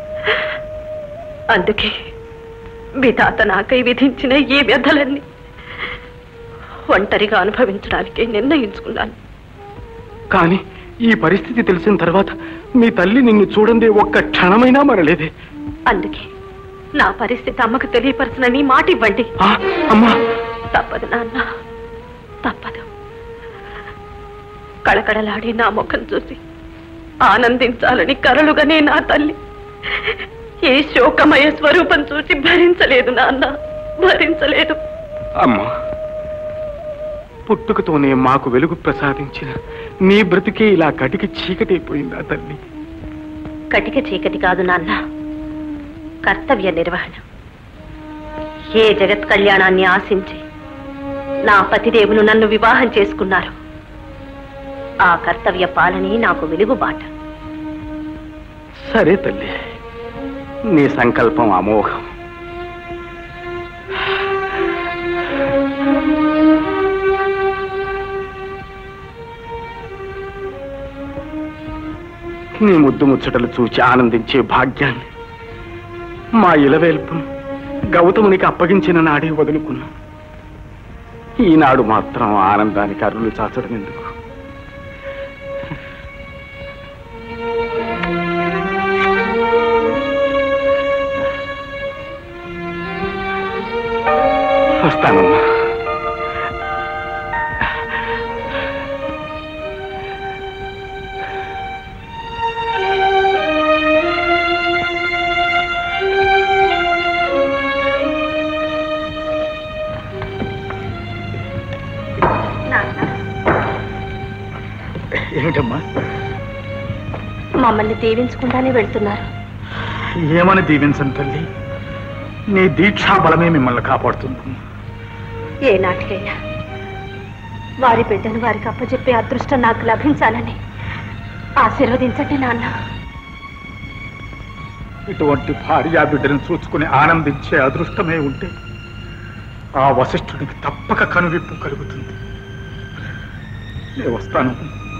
అందుకే విధాత నాకై విధించిన ఈ వ్యధలన్నీ ఒంటరిగా అనుభవించడానికి నిర్ణయించుకున్నాను. కానీ ఈ పరిస్థితి తెలిసిన తర్వాత మీ తల్లి నిన్ను చూడండి ఒక్క క్షణమైనా మరలేదే. అందుకే నా పరిస్థితి అమ్మకు తెలియపరచనని మాట ఇవ్వండి. అమ్మా, తప్పదు నాన్న, తప్పదు. కళకళలాడి నా ముఖం చూసి ఆనందించాలని కరలుగానే నా తల్లి ఏ శోకమయ స్వరూపం చూసి భరించలేదు నాన్న, భరించలేదు. అమ్మా, పుట్టుకతోనే మాకు వెలుగు ప్రసాదించిన నీ బ్రతికే ఇలా కటికి చీకటైపోయిందా తల్లి? కటిక చీకటి కాదు నాన్న, కర్తవ్య నిర్వహణ. ఏ జగత్ కళ్యాణాన్ని ఆశించి నా పతిదేవులు నన్ను వివాహం చేసుకున్నారు, ఆ కర్తవ్య పాలనే నాకు వెలుగుబాట. సరే తల్లి, నీ సంకల్పం అమోఘం. నీ ముద్దు ముచ్చటలు చూచి ఆనందించే భాగ్యాన్ని మా ఇలవేల్పును గౌతమునికి అప్పగించిన నాడే వదులుకున్నాం. ఈనాడు మాత్రం ఆనందానికి అరులు చాచడం ఎందుకు? వస్తానమ్మా. ఏమిటమ్మా? మమ్మల్ని దీవించకుండానే వెళ్తున్నారు. ఏమని దీవించను తల్లి, నీ దీక్షా బలమే మిమ్మల్ని కాపాడుతుంది. ఏ నాటికైనా వారి బిడ్డను వారికి అప్పచెప్పే అదృష్టం నాకు లభించాలని ఆశీర్వదించండి నాన్న. ఇటువంటి భార్యా బిడ్డను చూసుకుని ఆనందించే అదృష్టమే ఉంటే ఆ వశిష్ఠుడికి తప్పక కనువిప్పు కలుగుతుంది. నేను వస్తాను.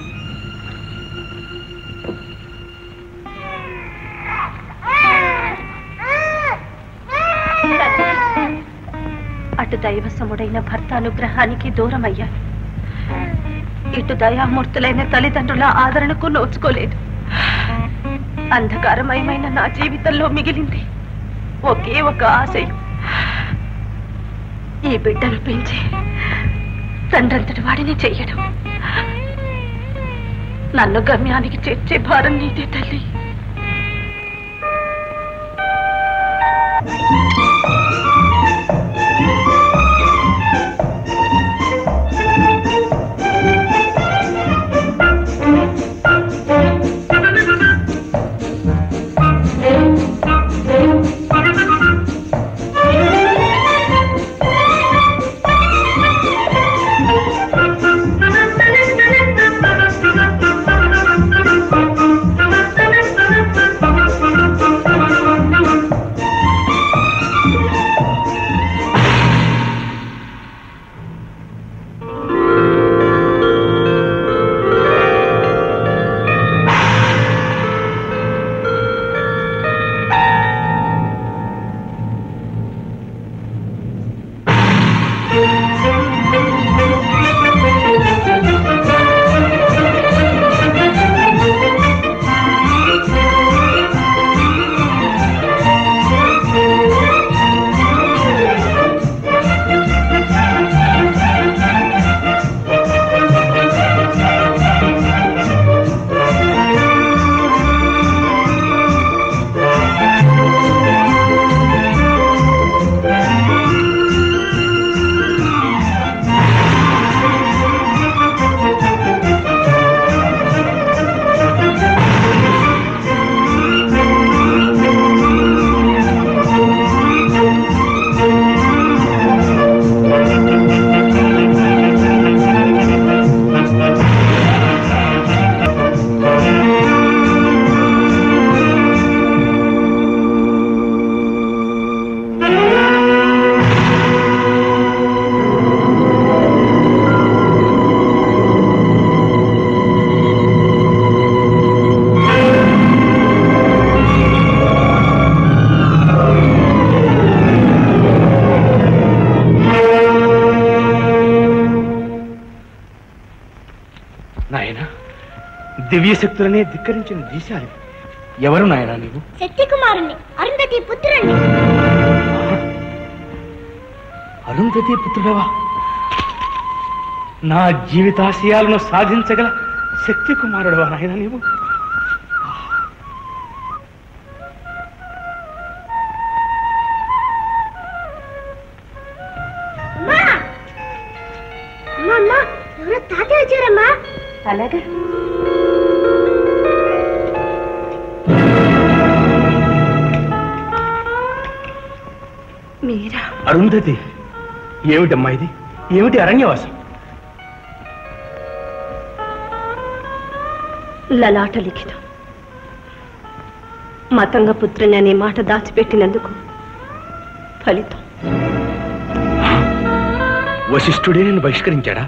అటు దైవసముడైన భర్త అనుగ్రహానికి దూరమయ్యాను, ఇటు దయామూర్తులైన తల్లిదండ్రుల ఆదరణకు నోచుకోలేదు. అంధకారమయమైన నా జీవితంలో మిగిలింది ఒకే ఒక ఆశయం, ఈ బిడ్డను పెంచి తండ్రంతటి వాడిని చెయ్యడం. నన్ను గమ్యానికి చేర్చే భారం నీదే తల్లి. దివ్య శక్తులనే ధిక్కరించిన దేశాలు ఎవరు నాయనా నీవు? శక్తి కుమారుణ్ణి, అరుంధతి పుత్రుణ్ణి. అరుంధతి పుత్రుడవా? నా జీవితాశయాలను సాధించగల శక్తి కుమారుడవా నాయనా నీవు? ఎవరో తాతయ్య వచ్చారమ్మా. అలాగా మీరా? అరుంధతి, ఏమిటమ్మా ఇది? ఏమిటి అరణ్యవాసం? లలాట లిఖితం. మతంగ పుత్రుని అనే మాట దాచిపెట్టినందుకు ఫలితం. వశిష్ఠుడే నేను బహిష్కరించాడా?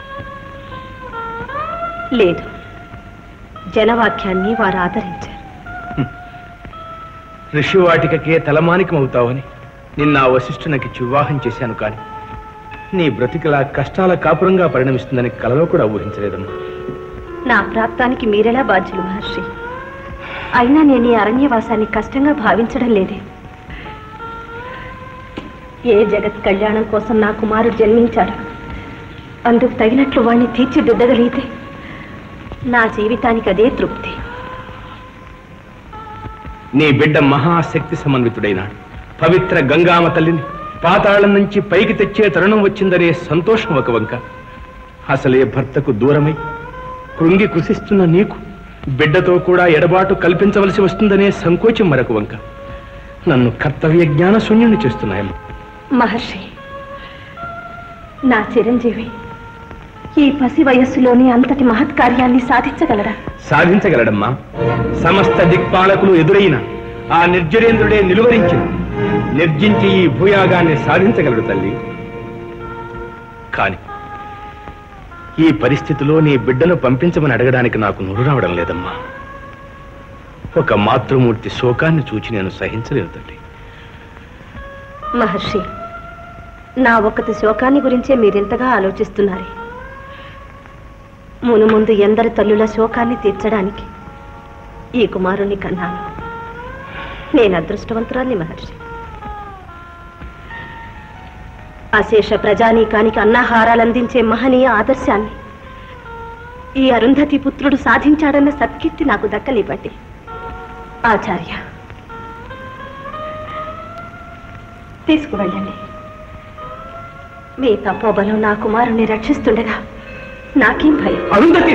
లేదు, జనవాక్యాన్ని వారు ఆదరించారు. ఋషివాటికకే తలమానికం అవుతావని నిన్న ఆ వశిష్ఠునికి వివాహం చేశాను, కానీ నీ బ్రతికలా కష్టాల కాపురంగా పరిణమిస్తుందని కలలో కూడా ఊహించలేదమ్మా. నా ప్రాప్తానికి మీరెలా బాధ్యులు మహర్షి? అయినా నేను ఈ అరణ్యవాసాన్ని కష్టంగా భావించడం లేదే. ఏ జగత్ కళ్యాణం కోసం నా కుమారుడు జన్మించాడు, అందుకు తగినట్లు వాణ్ణి తీర్చిదిద్దగలిగితే నా జీవితానికి అదే తృప్తి. నీ బిడ్డ మహాశక్తి సమన్వితుడైనాడు. పవిత్ర గంగామ తల్లిని పాతాళం నుంచి పైకి తెచ్చే తరుణం వచ్చిందనే సంతోషం ఒక వంక, అసలే భర్తకు దూరమై కృంగి కృషిస్తున్న నీకు బిడ్డతో కూడా ఎడబాటు కల్పించవలసి వస్తుందనే సంకోచం మరొక వంక నన్ను కర్తవ్య జ్ఞాన శూన్యుని చేస్తున్నాయమ్మా. మహర్షి, నా చిరంజీవి ఈ పసి వయస్సులోని అంతటి మహత్కార్యాన్ని సాధించగలరా? సాధించగలడమ్మా. సమస్త దిక్పాలకులు ఎదురైన ఆ నిర్జరేంద్రుడే నిలువరించిన నిర్జించి ఈ భూయాగాన్ని సాధించగలడు తల్లి. కాని ఈ పరిస్థితిలో నీ బిడ్డను పంపించమని అడగడానికి నాకు నోరు రావడం లేదమ్మా. ఒక మాతృమూర్తి శోకాన్ని చూచి నేను సహించలేను తల్లి. మహర్షి, నా ఒక్కటి శోకాన్ని గురించే మీరింతగా ఆలోచిస్తున్నారే. మునుముందు ఎందరి తల్లుల శోకాన్ని తీర్చడానికి ఈ కుమారుణ్ణి కన్నాను. నేను అదృష్టవంతురాల్ని మహర్షి. అశేష ప్రజానీకానికి అన్నాహారాలందించే మహనీయ ఆదర్శాన్ని ఈ అరుంధతి పుత్రుడు సాధించాడన్న సత్కీర్తి నాకు దక్కనివ్వండి ఆచార్య. తీసుకువెళ్ళండి. మీ తపోబలం నా కుమారుణ్ణి రక్షిస్తుండగా నాకేం భయం? అరుంధతి,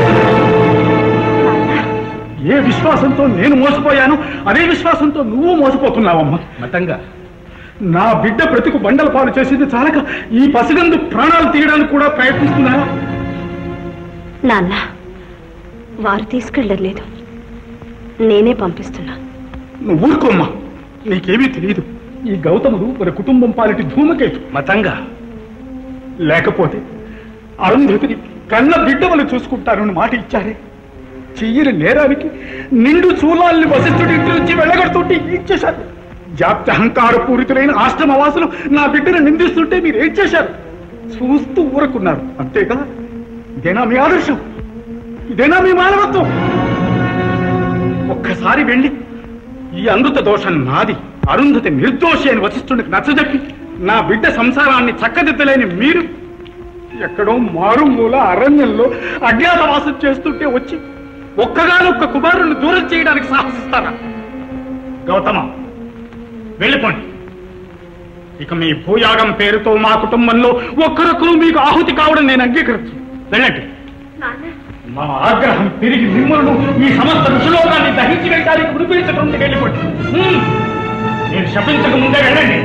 ఏ విశ్వాసంతో నేను మోసపోయాను అదే విశ్వాసంతో నువ్వు మోసపోతున్నావమ్మా. మతంగా నా బిడ్డ బ్రతుకు బండల పాలు చేసింది చాలక ఈ పసిగందు ప్రాణాలు తీయడానికి కూడా ప్రయత్నిస్తున్నావా? నాన్న, వారు తీసుకెళ్ళలేదు, నేనే పంపిస్తున్నా. నువ్వు ఊరుకోమ్మా, నీకేమీ తెలియదు. ఈ గౌతముడు మన కుటుంబం పాలిటి ధూమకేతు. మతంగా లేకపోతే అరుంధతిని కన్న బిడ్డవలు చూసుకుంటారని మాట ఇచ్చారే. చెయ్యని నేరానికి నిండు చూలాల్ని వశిష్ఠుడి ఇంటి నుంచి వెళ్ళగొడుతుంటే ఏం చేశారు? జాప్తహంకార పూరితులైన ఆశ్రమవాసులు నా బిడ్డను నిందిస్తుంటే మీరు ఏం చేశారు? చూస్తూ ఊరుకున్నారు, అంతేగా? ఇదేనా మీ ఆదర్శం? ఇదేనా మీ మానవత్వం? ఒక్కసారి వెళ్ళి ఈ అమృత దోషం నాది, అరుంధతి నిర్దోషి అని వశిష్ఠుడికి నచ్చజెప్పి నా బిడ్డ సంసారాన్ని చక్కదిద్దలేని మీరు ఎక్కడో మారుమూల అరణ్యంలో అజ్ఞాతవాసం చేస్తుంటే వచ్చి ఒక్కగానొక్క కుమారుని దూరం చేయడానికి సాహసిస్తారా? గౌతమ, వెళ్ళిపోండి. ఇక మీ భూయాగం పేరుతో మా కుటుంబంలో ఒక్కరొక్కరు మీకు ఆహుతి కావడం నేను అంగీకరించు. వెళ్ళండి. మా ఆగ్రహం తిరిగి మిమ్మల్ని ఈ సమస్త ఋషులోకాన్ని దహించి వెళ్ళడానికి విడిపించకుండా వెళ్ళిపోండి. నేను శపించక ముందే వెళ్ళండి.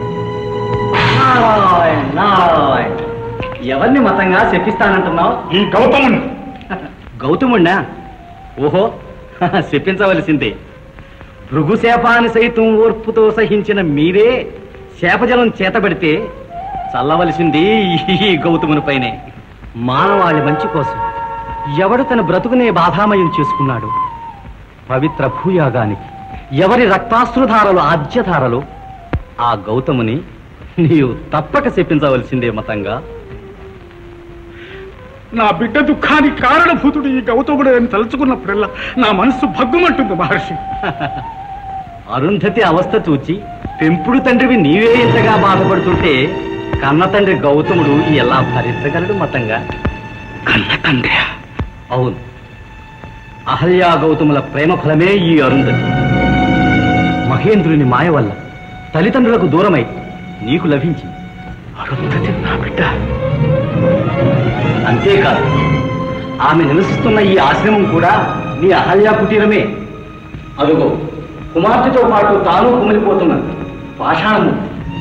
ఎవరిని మతంగా శపిస్తానంటున్నావు? ఈ గౌతముని. గౌతముణ్ణా? ఓహో, శపించవలసిందే. భృగుశాపాన్ని సైతం ఓర్పుతో సహించిన మీరే శాపజలం చేతబడితే చల్లవలసింది ఈ గౌతముని పైనే. మానవాళి మంచి కోసం ఎవడు తన బ్రతుకునే బాధామయం చేసుకున్నాడు, పవిత్ర భూయాగానికి ఎవరి రక్తాశ్రుధారలు ఆద్యధారలు, ఆ గౌతముని నీవు తప్పక శపించవలసిందే మతంగా. నా బిడ్డ దుఃఖానికి కారణభూతుడు ఈ గౌతముడు అని తలుచుకున్నప్పుడల్లా నా మనస్సు భగ్గుమంటుంది మహర్షి. అరుంధతి అవస్థ చూచి పెంపుడు తండ్రివి నీవే ఇంతగా బాధపడుతుంటే కన్న తండ్రి గౌతముడు ఎలా భరించగలడు మతంగా? కన్న తండ్రి? అవును, అహల్యా గౌతముల ప్రేమ ఫలమే ఈ అరుంధతి. మహేంద్రుని మాయ వల్ల తల్లిదండ్రులకు దూరమై నీకు లభించింది. అరుంధతి నా బిడ్డ. అంతేకాదు, ఆమె నివసిస్తున్న ఈ ఆశ్రమం కూడా నీ అహల్యా కుటీరమే. అదుగో కుమార్తెతో పాటు తాను కుమిలిపోతున్న పాషాణము.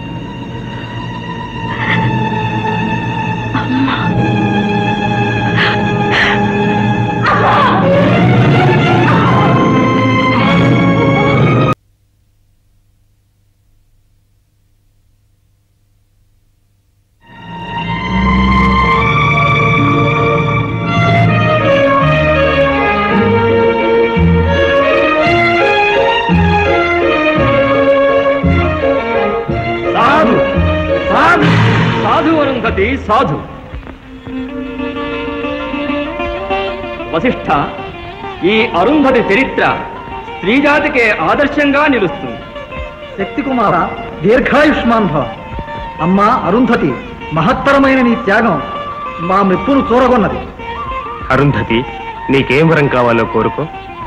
సాధు వశిష్ఠ, ఈ అరుంధతి చరిత్ర స్త్రీజాతికే ఆదర్శంగా నిలుస్తుంది. శక్తి కుమార, దీర్ఘాయుష్మాన్ భవ. అమ్మా అరుంధతి, మహత్తరమైన నీ త్యాగం మా మెప్పును చూరగొన్నది. అరుంధతి, నీకేం వరం కావాలో కోరుకో.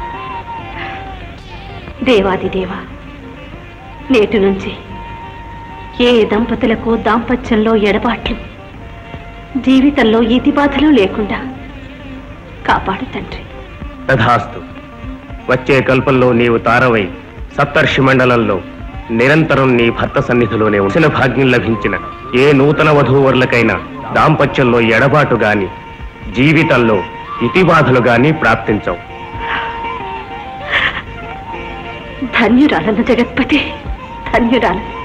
దేవాది దేవా, నేటి నుంచి ఏ దంపతులకు దాంపత్యంలో ఎడబాట్లు, జీవితంలో ఈతి బాధలు లేకుండా కాపాడు తండ్రి. తథాస్తు. వచ్చే కల్పంలో నీవు తారవై సప్తర్షి మండలంలో నిరంతరం నీ భర్త సన్నిధిలోనే ఉంచిన భాగ్యం లభించిన ఏ నూతన వధూవరులకైనా దాంపత్యంలో ఎడబాటు గాని జీవితంలో ఇతిబాధలు గాని ప్రాప్తించవు. ధన్యురాలను జగత్పతి, ధన్యురాలను.